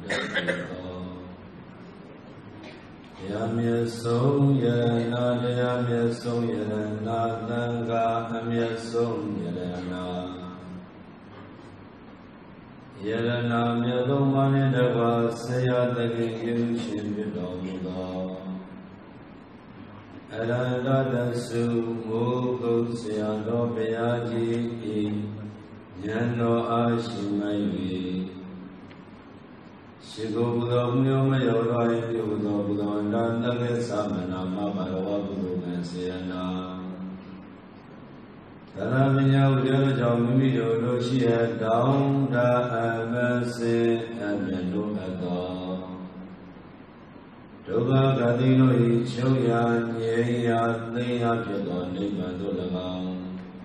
Yamya Song Yana Yamya Song Yana Nanga Amya Song Yana Yana Myadong Manidava Sayataki Yushin Vidonga Aradasu Mugu Sayado Beyaji Yano Ashimayi Shigo Buddha Myoma Yorai Buddha Buddha Nandage Samana Mabarawa Buddha Sayana Taramanya Udara Jamimi Yodo Shia Down Da Amase Amendo Ada Doga Gadino Ichoya Yeya Neya Pyaga Nipando Lagam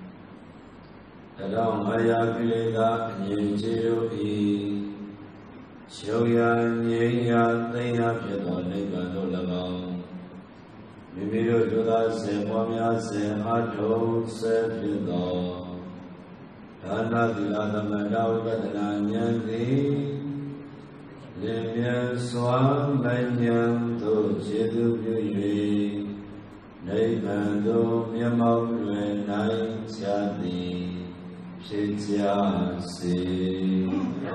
Tadam Maya Pilega Yejiyo I Shoya Yeya Neya Pyaga Nipando Lagam Mimiro Yoda Se Mwamya Se Ato Se Pyaga Dana Dilada Madaw Gadana Nyanti Limyan Swam Lanyan To Jedu Pyuyi Naipando Myamau Luen Nai Chadi Shitya Si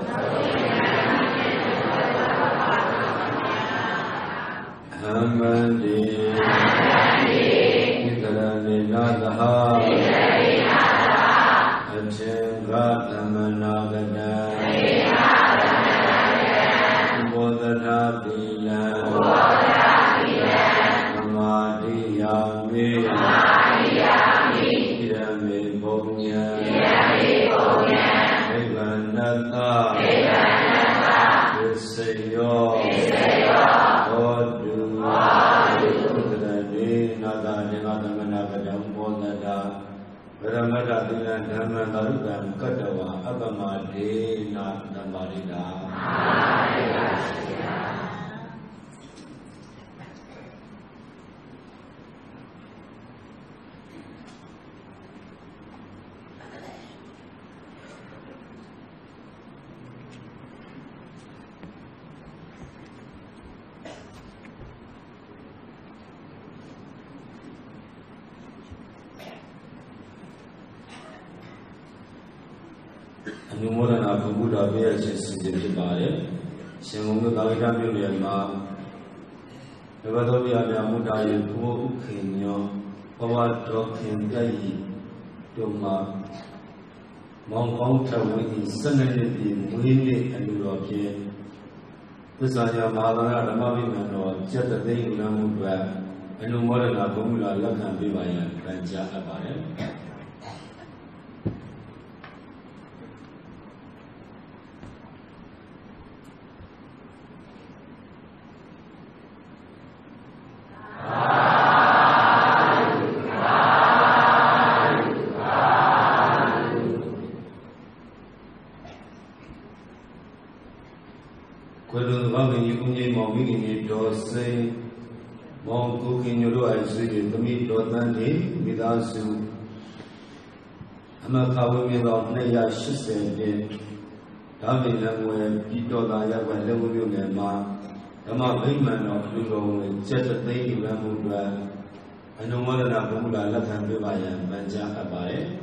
Hamadi Nikarani Nadaha Achenga Tamanagada Bodhara Dila Amadi Yami Irami Bognya Evanata Visayo Odu Utrani Nada Nivadamanagada Bodhara Ramada Dila Dhamma Darudan Kadawa Agamadi Namarida Anumodana Buddha Via Chesibare, Simunga Gavita Muliama, Nevadovia Muda Yuku Kinyo, Power Dokin Gai, Duma, Mong Tawi, Sanity, Muhindi, and European. This are your Malana, the Maviman or Jetta Day Namudra, and Numodana Bumula Lakan Vivaya, and Jata. Amakawi of Naya Shise, David Lamwe, Pito Daya, and Lemuel Ma, Dama Wayman of Lugo, Jetta Day Ramudra, and no more than a Bumula Lakan Vivaya, Banja Abaye.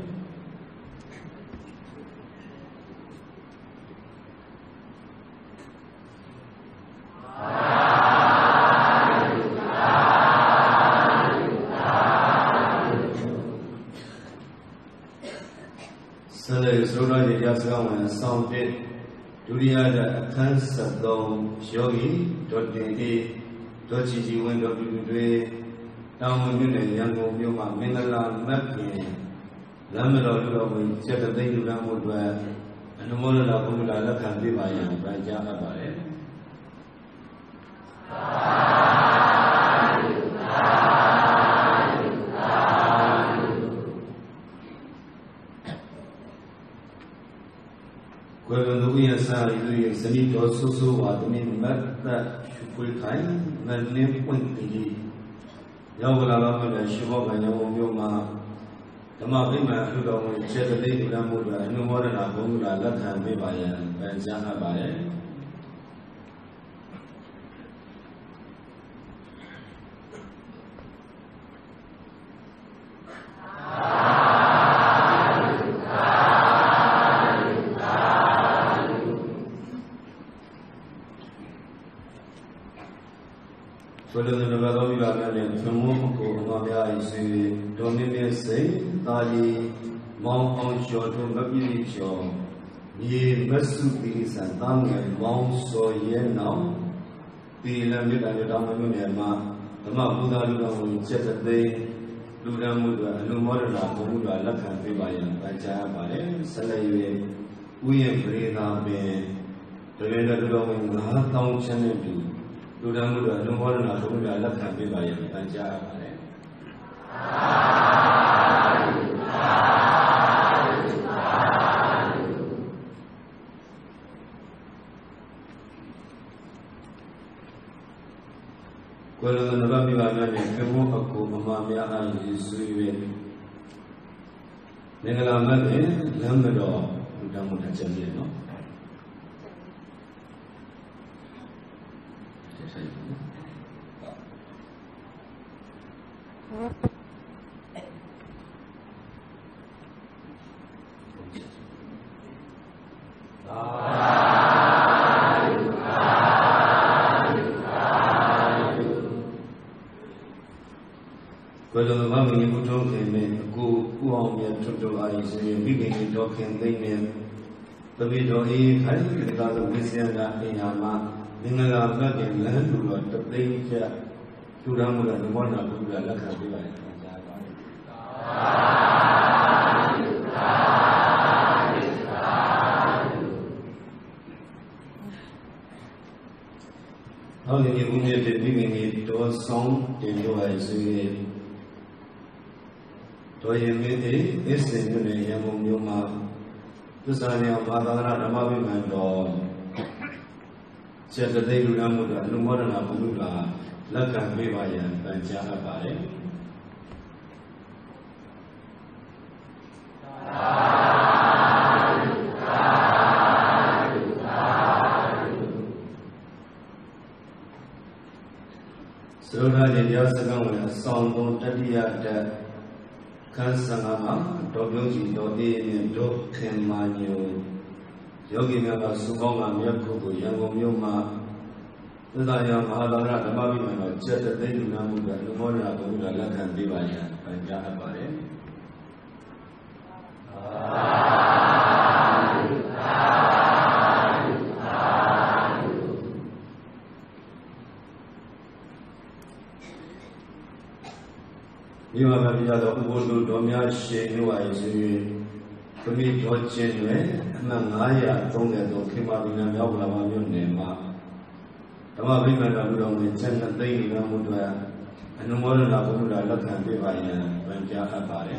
Sounded Duria Cancer Dome, Shogi, Dotty, Dochi, Window to down in young Yuma, Mingala, Mappy, Lamelo, Jetta Day Ramudra, and the Mola Bumula Lakan Vivaya, Banja Abaye. Sani also so what mean that should kind, but name point the Yawala and Shiva and Yoma. The Mabima who don't check the day to Ramura, no more than a Bumula, Latam Vivaya, and Jana Baye. Quello della Madonna nel Tramuco, Mamma Isi, Domini Sei, Tali, Mount Onshore, Mapicho, Ye Vesupi, Santanga, Mount So Yenam, the Lamida Damanema, the Mabuda Ludamu, Chetate, Ludamuda, Lumorana, Muda, Lakan, Vivayan, Pajabare, Salaye, we and Breda, the Renda Ludamu, Town Channel. Ludamuda, Lumorana, Luda, Lakan, Vivayan, Pajabare. Quello non aveva neanche molto come mamma agli suoi nella madre l'ambito da molta gente no quello non va bene molto che me cuo mi tutto ai se mi che do che ne perché e fai che da wisya e ama ningala ma che la lu lo te che tu da mu la mo na tu la la kha pi ba How can you unite the beginning to a song in your eyes? To you made this thing in a young woman. The son of Madana, the Mavi Mando. Said the day you know that no more than a Buddha, Lakan Vivayan, and Jahabare. So that in your second song, don't study at Kansangama, Dogoji, Dodi, Dok, Kemanyo, Yogi Mama, Subonga, Yakubu, Yangomyoma, the Daya Mahalana, the Maviman, Jetta, the Namuga, the Mona, the Muda, Lakan Divaya, and Jahabare. You have a other Ubu Domia Shenu, I see. To me, Dodgen, Naya, Tonga, Kimabina, Yawama, Nema. The Maviman of Long, Send the thing in Amuda, and no more than Abuda, Lakan Vivaya, and Jahabare.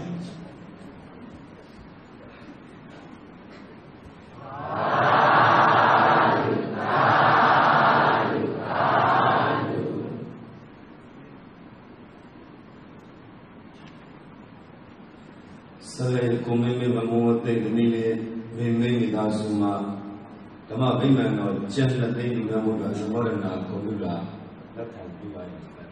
Sale come me mamote nile me da suma Tama Viman or Jetta de Namuda, the Morana, Komuda, that can be by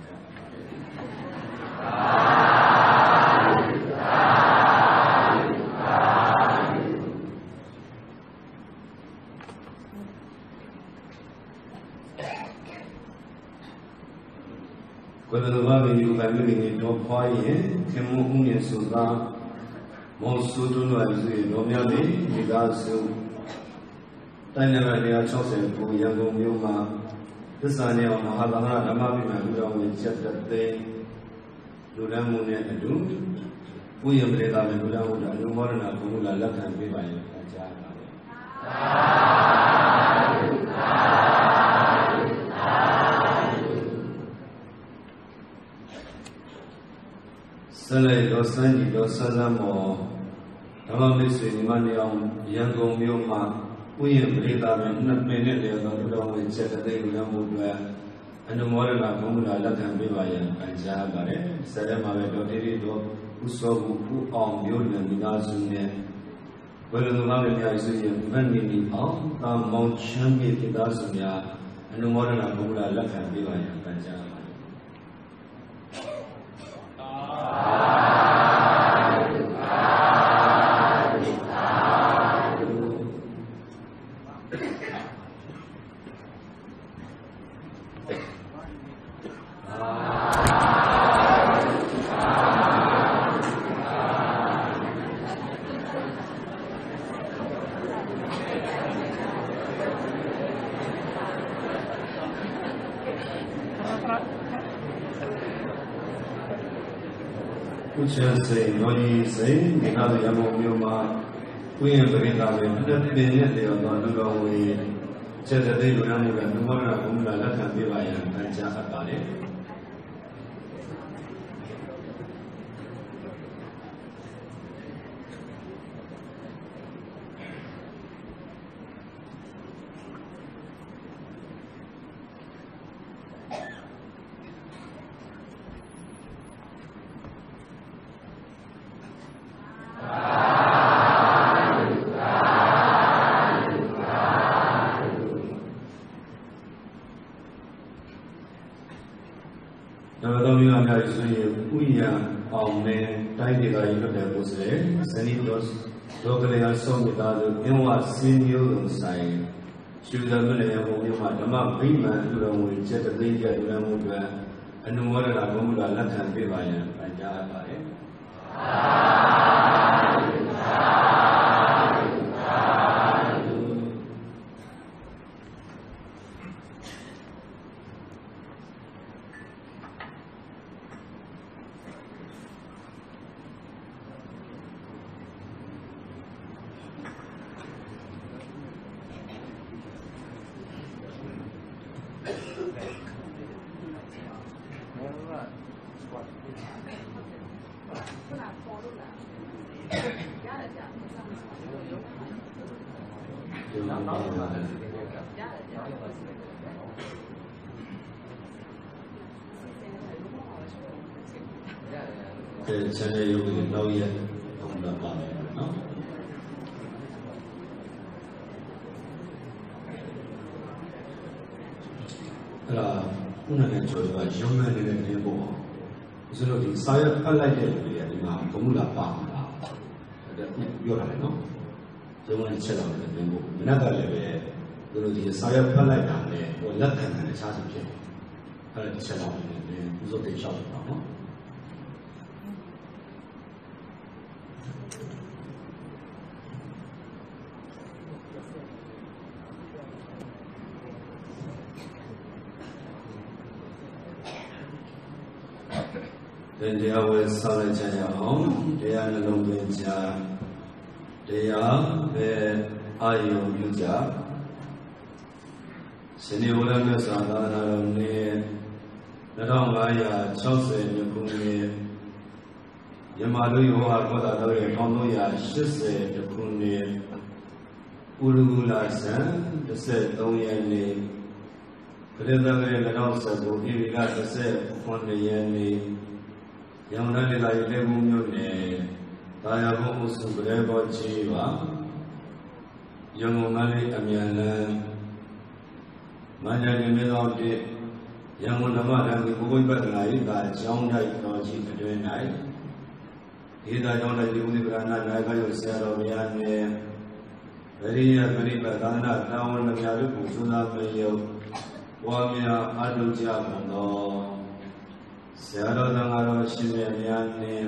Whether the love you by living in your quiet, Kemu Sudan. Most students are normally because I never chosen for young Yuma. The son of Mahalana, the Maviman, with just that day, Ludamun and Dun. We have read out Ludamun and Lumorana, Pumula, Lakan, Viva. Salay Dosani Dosanamo, Tamamis in Maniam, Yango Mioma, we have read out not many days of the long with Saturday Lamudra, and the Morana Pumula, Lakan, Viva, and Jahabare, Sadama, Dotirido, Usobu, on Yulan, Midazune. Whether the Mavia is when we on Mount Chambi, Midazuna, and the Morana Pumula, Lakan, Viva, and Jahabare. ဥချမ်းစိန်တော်ကြီးစိန်ဒီကရမုံမြို့မှာဥယျာဉ်ပရိသတ်တွေအတက်ပင်နဲ့လျော်သောလူတော်ဝေစေတသိက်လူရမှုကနမောရဘုံလာလက်ခံပေးပါရန်ပန်ကြားအပ်ပါလေဆိုရင်ဥယျာဉ်အောင်နဲ့တိုင်းဒေသကြီးလွတ်တဲ့ကိုယ်စားလှယ်ဇနီးတော်ကလေးအဆုံးမိသားစုအင်းဝစင်းမျိုးစုံဆိုင်ရှုသမှုနဲ့ဘုံမျိုးမှာဓမ္မဗိမာန်လူတော်မူချက်တသိကျလူတော်မူအတွက်အနုမောဒနာဘုံမူလက်ခံပေးပါရန်ပန်ကြားပါတယ်ဆန္ဒရုပ်တွေနောက်ရက်ဘုံလာပါမယ်နော်အဲ့ဒါခုနကပြောတာရုံးမဲ့နေတဲ့နေပေါ့ဆိုတော့ဒီစာရွက်ဖတ်လိုက်တဲ့လူတွေကဒီမှာဘုံလာပါမှာအဲ့ဒါပြောတာလေနော်ရုံးမဲ့ချက်တော့လည်းနေပေါ့မနက်ကလည်းပဲသူတို့ဒီစာရွက်ဖတ်လိုက်တာနဲ့ဟိုလက်ခံတဲ့ခြားစီဖြစ်တယ်အဲ့ဒါချက်တော့လည်းဥစ္စာတွေရှောက်တာနော်တရားဝဲဆောက်ရကြရအောင်တရားနှလုံးသွင်းကြတရားပဲအာယုံပြုကြရှင်နေဝရမြတ်စွာဘုရားတော်နေ့2560ခုနှစ်ယမလူယောဟာကောတာတော်ရဲ့1380ခုနှစ်ဥရုလာဇန်13ရက်နေ့ခရစ်တော်ရဲ့2019ပြည်က39ရက်နေ့ယမနာဒေသရဲ့လေဘုံမြို့နယ်တာယာဘုံအစုပရဲဘောကြီးပါရန်ကုန်ကလေးအမြန်လန်းမန္တလေးမြို့တော်တစ်ရန်ကုန်ဓမ္မဓမ္မကိုဘုရားပဒနာဤသာကျောင်းတိုက်တော်ကြီးအတွင်း၌ဒေသကျောင်းတိုက်ဒီဥဒိပရဏနိုင်ကရုဆရာတော်ဘုရားနှင့်ဗရိယပရိပသာနာတာဝန်များတို့ကိုသုသာမယုတ်ဝါမြာအာတုကြကုန်သောဆရာတော်သံဃာတော်ရှင်မြတ်များနှင့်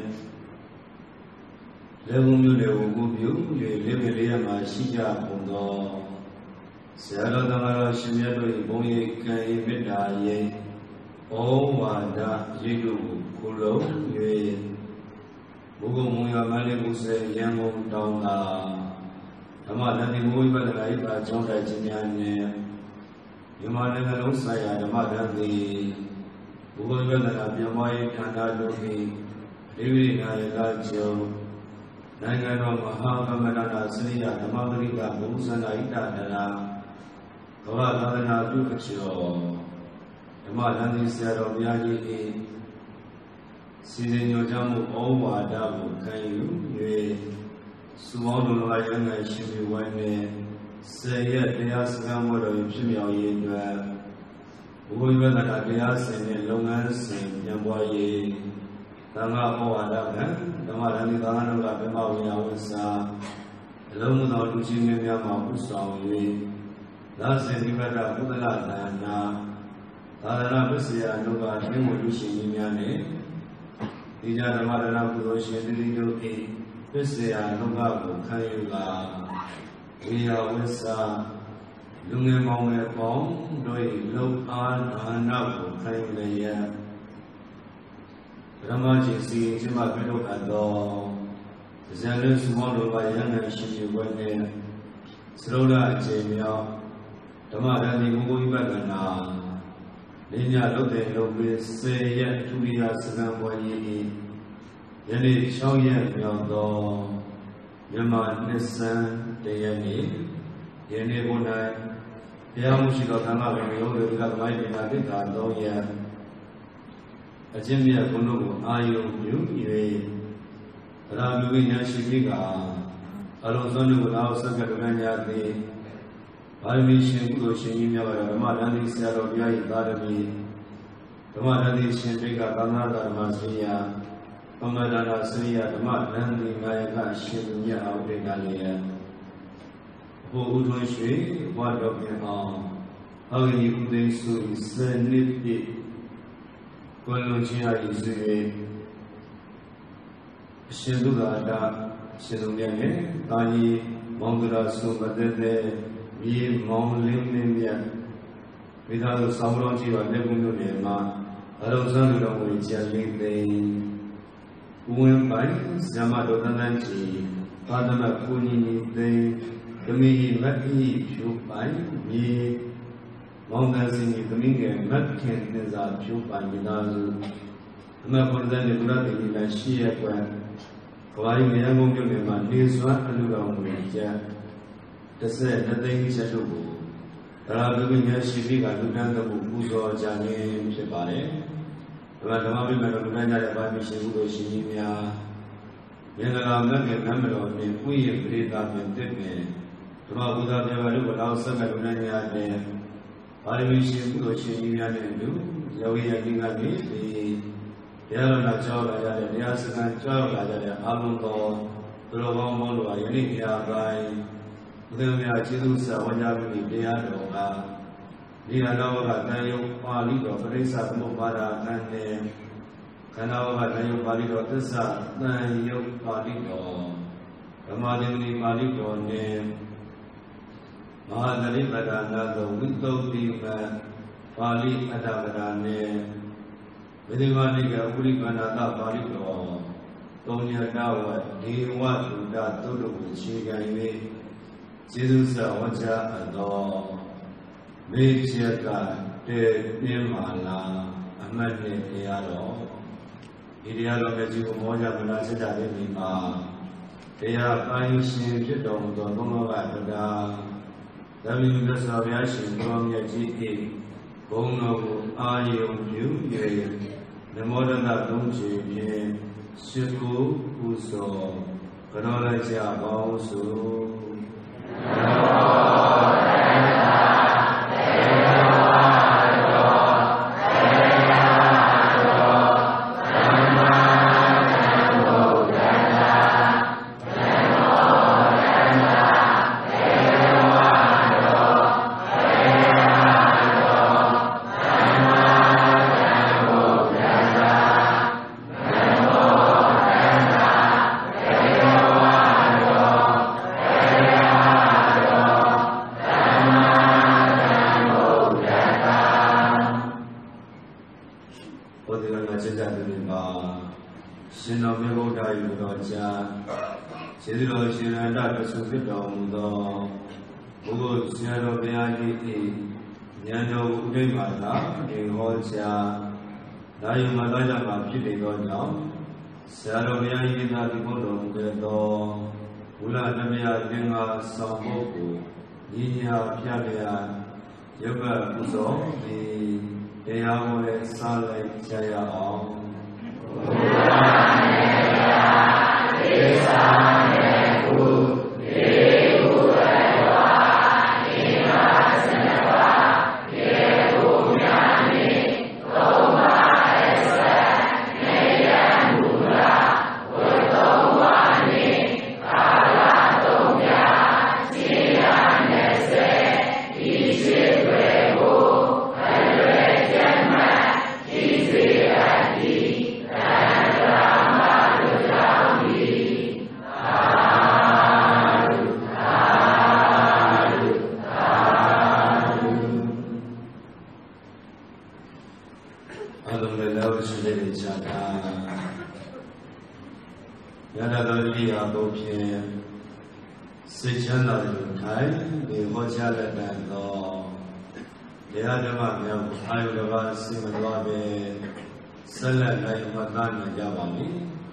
လေဘုံမျိုးတွေကိုပြု၍လေးပင်လေးရမှာရှိကြကုန်သောဆရာတော်သံဃာတော်ရှင်မြတ်တို့၏ဘုံရိပ်ကံ၏မေတ္တာရိပ်ဩဝါဒရိပ်တို့ကိုလုံး၍ဘုဂုံမူရမန္တလေးမူစေရန်ကုန်တောင်သာဓမ္မတန်တိဝိပဿနာဤပါကျောင်းတိုက်ခြင်းများနှင့်မြန်မာနိုင်ငံလုံးဆိုင်ရာဓမ္မတန်တိဘုဂုံဝိပဿနာပြမရေးဌာနတို့၏ဒေဝိနာယကကျောင်းနိုင်ငံတော်မဟာကမ္မန္တာစရိယဓမ္မပရိကဘုဇန္တာဣတတရာဘဝသာသနာတုခကျော်ဓမ္မတန်တိဆရာတော်ဘုရားကြီး၏စီရင်ညွှန်ကြားမှုဩဝါဒကိုခံယူ၍စုပေါင်းတော်လာရငယ်ရှင်ပြဝဲနှင့်ဆေရက်တရားစခန်းဝတော်ဖြစ်မြောက်ရေးအတွက်ဘုရားဝိပဿနာတရားစင်နှင့်လုပ်ငန်းစဉ်ပြန်ပွားရေးသံဃာဩဝါဒကဓမ္မရဏိသာနုကဗမဝိယဝိစာအလုံးစုံသောလူကြီးများမှာဥဆောင်၍သာစင်ဒီမတဘုဒ္ဓလာသာနာသာသနာ့ပစ္စယအနုကသင်္ဘောလူရှင်ကြီးများနှင့်ဒီကြဓမ္မရဏကုသိုလ်ရှင်တိတို့၏ပစ္စယအနုကကိုခံယူကာဝိယဝိစာလူငယ်မောင်ငယ်ပေါင်းတို့၏လုံအားဒါနကိုခံယူလျက်ဓ Ramaji si Jima Pido Ado, Zanus Mono by Yana Shishi Wende, Sloda Jamia, Tamarani Mugubagana, Linya Lote Lobe, say yet to be a second way, Yanni Choyan Yodo, Yama Nissan, Dayani, Yanni Bunai, Yamushika Tama, Yoga, Maidina, Doya. A Jimia Kuno, Ayo, you, Rabuina Shibiga, Alozonu, Sakaganya, the Almishin Goshin, Madani Sarovia, Badabi, Madani Shibiga, Kanada, Masia, Pamadana Suya, the Madani Maya, Shibuya, Auregalia, who would she, what of your arm? How you could so send it. Kolochia is a Shedugada, Shedugane, Tani, Mongura, Subadete, be Mong Limnia, without the Sauronji or Nebunema, Alozanura, which are living. Uwen by Zamadodananji, Padama Puni, the me, Maki, Shupai, me. Mountains in the Mingan, Matkin is our Chup and Minazu. Napoleon the Brother in Shia, Kawai Miyamu, this one, and Luga, the said nothing is a do. Rabu Yashibi, and Lugan, the Buzo, Jani, Shepare, Ramami, Maragana, Bamishu, Shimia, Yanam, and number of them, we agreed up and did me. Tomabuda never look outside Maragana. Aramishin Goshin and do, Zoe and Ningami, the Yarana Chola, the Yasan Chola, the Amundo, Provomo, Yanikia by Udamia Chidusa, Wajabi, Dianoga, Dianoga, Tayo, Palido, Teresa, Mopara, and Kanava, Tayo Palido, Tessa, Tayo Palido, Ramadini Palido, name. Mahadali Padana, the window beam, Pali Adavadane, Vidimanika, Ulikanata, Palido, Tonya Dawa, Diwa, Tuda, Tudu, Chigani, Chidusa, Waja, Ado, Michaka, De Nimala, Amani, Dialo, Idialo, Mexico, Moja, Manasita, Lima, they are fine, she don't know about W. Savation from Yaji, Bono, Ayo, you, the modern Adonji, Shiku, Uso, Kanola, Bausu. Alhamdulillah, Yadadaliya Bopin Sichana Yukai, the Hojalabando, the Adamaya, Ayudava Simulabe, Salana Matana Javani,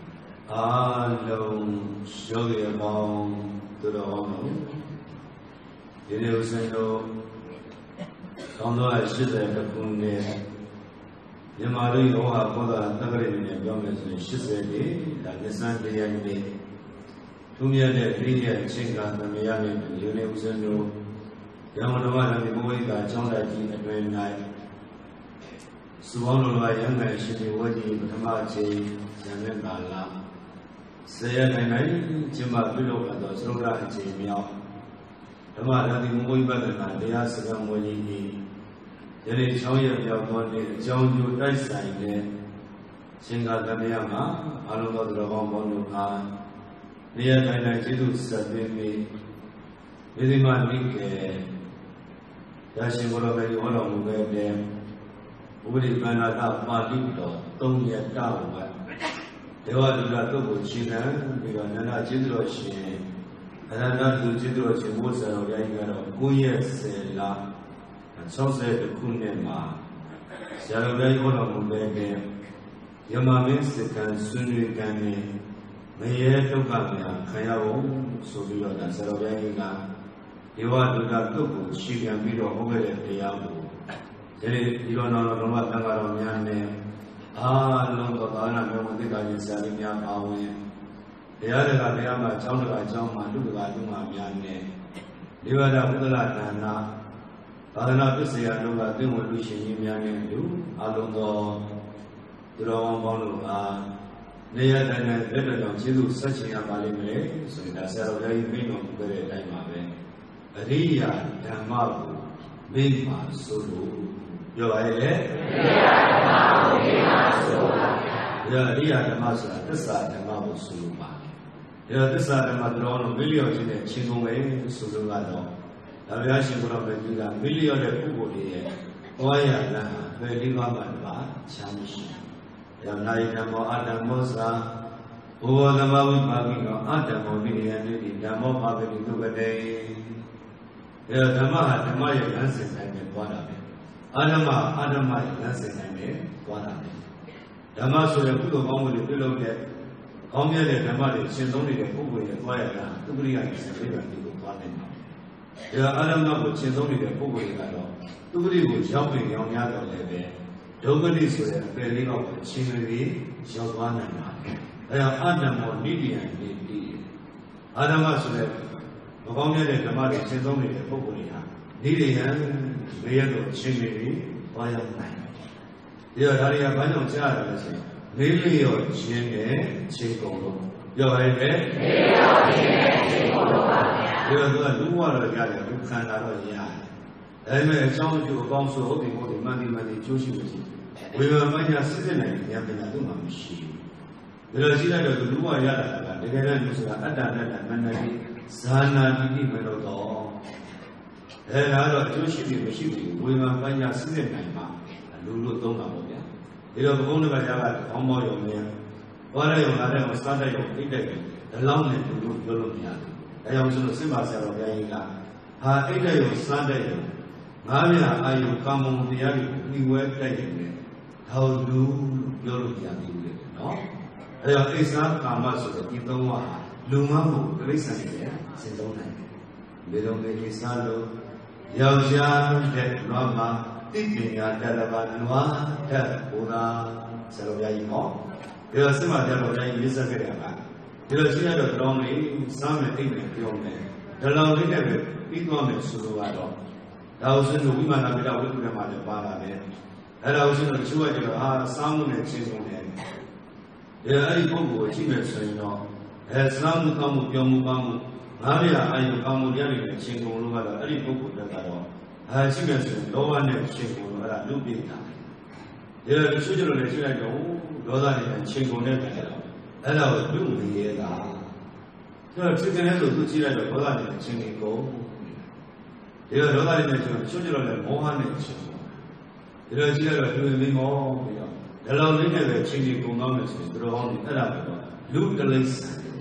Alum Shogi Bong to the Hono. It was a no, although I should have a Pune. Yamari Oha Boda Tagarin and Yomas and Shisedi, and the Sunday and me. Tumia de Priya, Chinga, the Miami, and Unusano, Yamanova and the Moika, John Lati, and Grand Night. Suwano, my young man, should be working with Hamachi, and Nala. Say and I, Jima Bilo, and the Soda and Jimmy. Tamara, the Moiba, and the Asagam Wani. There is no one John you dice like Singa Damiama, Alamo the Romonuka, near Nigeria, Sabini, Vidima Nike, Yashimura, Olomu, Udi Manada, Malito, Tonya Tower. They were the Latobo China, because Nana Jidroshi, and another Jidroshi was a Yanga, Guya Sela. So said the Kunema. Saravay Olamube, Yamamis, the Kansuni Kani, Maye Tokamia, Kayao, Sovio, and Saravayga. You are to that Toku, she can be over at the Yabu. You don't know what Nagaramiane. Ah, Longana, no one think I did Salimia Awe. The other Yama, Changa, Jama, Luguma, Yane. You are the Udana. Padana to say, I know that they will wish him young you. I don't know. Drawon they had better than Chilu such a Balimele, so that's a very mean of very time away. Ria Damabu, Bima Sulu. You are there? Ria Damasa, this are the Mabu Suluma. This are the Madron William in a Chinaway, Sulugado. Aviation would have been a million of people here. Oya, very Mamma, Chamish. The night of Adam Mosa, over the Maui Babi or Adam or Million, the Damo Babi to the day. The Dama, the Maya dancing and one of it. Adama, dancing and one of it. Dama so the good of the pillow get. Only the Dama is only the Pugu in the fire, to bring us a little bit of one. The Adam number is only the Pugu. Nobody was jumping on the other level. Nobody is very of scenery, Jovana. They are Adam or Lydian. Adam was the Bonga de the Mother is only the Pugu. Lydian, Mayor of Scenery, by a night. The area by no charge, mainly your Chine, Chico. Your head, you are the water gather, you cannot. I may have sound you about so hoping for the money choosing. We were many a citizen and Yaminaduma machine. The Razila of the Lua Yada, the Gana Adana and Manadi, Sana Didi Melodo. Then I got Joshi machine, we were many a citizen and Lulu Doma. You have only by Yava, Homo, your man. What I was started of the long and to look Yolonia. I also see myself of Yaga. Her 8 days of Sunday. Maria, I will come on the area. We were playing. How do Yolonia do it? No? They are not Kamas of the Itowa. Lumamu, recently, since all night. They don't make his sallo. Yaojan, that Rama, thinking at Delavanua, that Buddha, Salovayimo. There are some other days of it. There is another lonely, some thing that you may. The lonely never, it won't Suluado. Thousands of women have been out with them at the Bada. And I was in the Chua, some women chasing them. There are any people who you know. As some come with Yomukamu, Maria, I will come with Yanni and Chingo Lumada, any book with the Gado. As you mentioned, no one named Chingo Lumada, Lupita. There are the children of the Rodan and Chingo Never. And I will do the year. So, chicken has to see that the Rodan and Chingo. There are Rodan and children of Mohan and Chingo. There are children of doing more. The law never changing components with the wrong Luke the Lace.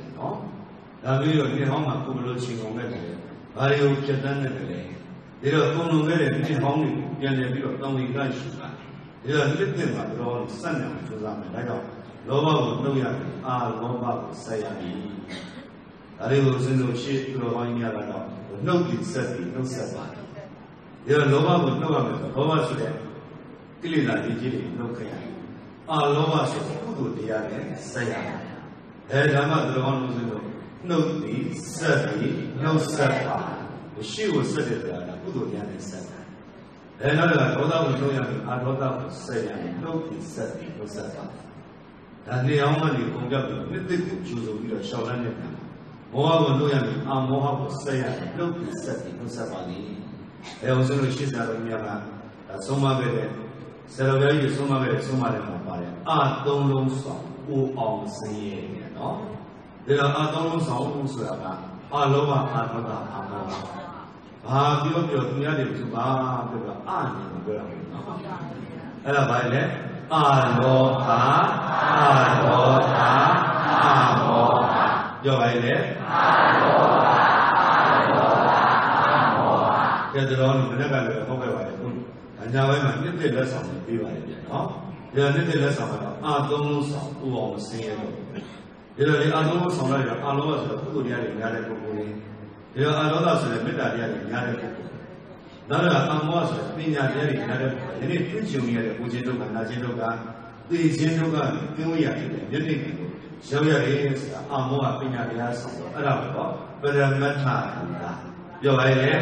ဒါမျိုးတော့ဒီဟောင်းမှာကိုယ်လိုချင်းကုန်မဲ့တယ်ဘာတွေကိုဖြတ်တန်းနေတယ်ဒီတော့ပုံလုံးမဲ့တဲ့ဒီဟောင်းတွေကိုပြန်လည်ပြီးတော့တောင်းဝင်လိုက်ရှုတာဒီတော့တစ်သက်မှာတော့စက်နေအောင်ကြိုးစားမယ်ဒါကြောင့်လောဘကိုနှုတ်ရတယ်အာလောဘကိုဆက်ရပြီဒါတွေကိုစဉ်းလို့ရှိပြီးတော့ဟောင်းရတာတော့နှုတ်ပြီးဆက်ပြီးနှုတ်ဆက်ပါတယ်ဒီတော့လောဘကိုနှုတ်ရမယ်ဆိုလောဘဆိုတဲ့ကိလေသာကြီးတွေနှုတ်ခဲ့ရတယ်အာလောဘဆိုတဲ့ကုသိုလ်တရားနဲ့ဆက်ရတယ်ဓမ္မသူတော်ကောင်းလို့ဆိုလို့နှုတ်ပြီးဆက်ပြီးနှုတ်ဆက်ပါရှိကိုဆက်တယ်ဆိုတာကကုသိုလ်တရားနဲ့ဆက်တယ်နောက်တစ်ခါဒေါသကိုနှုတ်ရပြီးအာဒေါသကိုဆက်ရတယ်နှုတ်ပြီးဆက်ပြီးနှုတ်ဆက်ပါဒါနေအောင်မှဒီပုံပြပြီးနှစ်သိကိုကျူဆိုပြီးတော့ရှောက်လန်းနေတာမောဟကိုနှုတ်ရပြီးအာမောဟကိုဆက်ရတယ်နှုတ်ပြီးဆက်ပြီးနှုတ်ဆက်ပါလိမ့်အောင်ဆိုလို့ရှင်းစားလို့များကဒါဆုံးမပဲတဲ့ဆရာတော်ကြီးဆုံးမပဲဆုံးမတယ်မှာပါတယ်အာသုံးလုံးဆောင်ဦးအောင်စင်းရဲ့နော်ဒါတော့အာသုံးလုံးဆောင်ဦးဆိုတာကအာလောဘအာဒေါသအာမောဟဘာပြောပြောသူများတွေသူဘာပြောပြောအာနေပြောတာနော်အဲ့ဒါဘာလဲအာလောဘအာဒေါသအာမောဟပြောပါလေအာလောဘအာဒေါသအာမောဟဒါတော့မနေ့ကလည်းဟောခဲ့ပါတယ်အညာဘက်မှာနှစ်သက်လက်ဆောင်ပေးပါတယ်ဗျနော်ဒါနှစ်သက်လက်ဆောင်ကတော့အာသုံးလုံးဆောင်ဦးအောင်ဆင်းရဲလို့ဒီလိုလေအာသုံးလုံးဆောင်လိုက်တော့အာလောဘဆိုတော့ကုသိုလ်တရားတွေများတဲ့ပုဂ္ဂိုလ်လေးဒီလိုအာဒေါသဆိုတဲ့မေတ္တာတရားတွေများတဲ့ပုဂ္ဂိုလ်နောက်တော့အာမောဟဆိုတဲ့ပညာတရားတွေများတဲ့ပုဂ္ဂိုလ်ဒီနေ့ပြုကျုံရတဲ့ဘုရားဒုက္ခနာခြင်းဒုက္ခသိခြင်းဒုက္ခကင်းဝေးရတယ်မြတ်တိကိုရောက်ရတယ်ဆိုတာအာမောဟပညာတရားဆောင်တော့အဲ့ဒါကတော့ပရမတ္ထဘူတာပြောပါလေ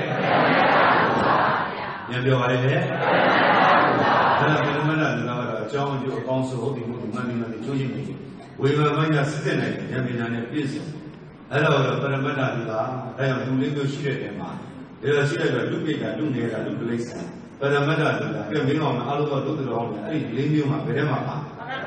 ညပြောပါလေအဲ့ဒါပရမတ္ထဘူတာကတော့အကြောင်းအကျိုးအကောင်းဆုံးဟုတ်ပြီမဟုတ်ဘူးမှန်တယ်ကျိုးချင်းပြီဝေဘာမညာစစ်တဲ့နိုင်ဉာဏ်ပညာနဲ့ပြည့်စုံအဲ့တော့ပရမတ္ထဘူတာဒါကြောင့်လူလေးမျိုးရှိတဲ့နေမှာဒါတော့ရှိတဲ့လူပိတ်တာလူနေတာလူပလိစ္ဆာပရမတ္ထဘူတာကဲမင်းအောင်အားလုံးတော့ဒုက္ခတော်အောင်အဲ့ဒီလေးမျိုးမှာဘယ်ထဲမှာပါ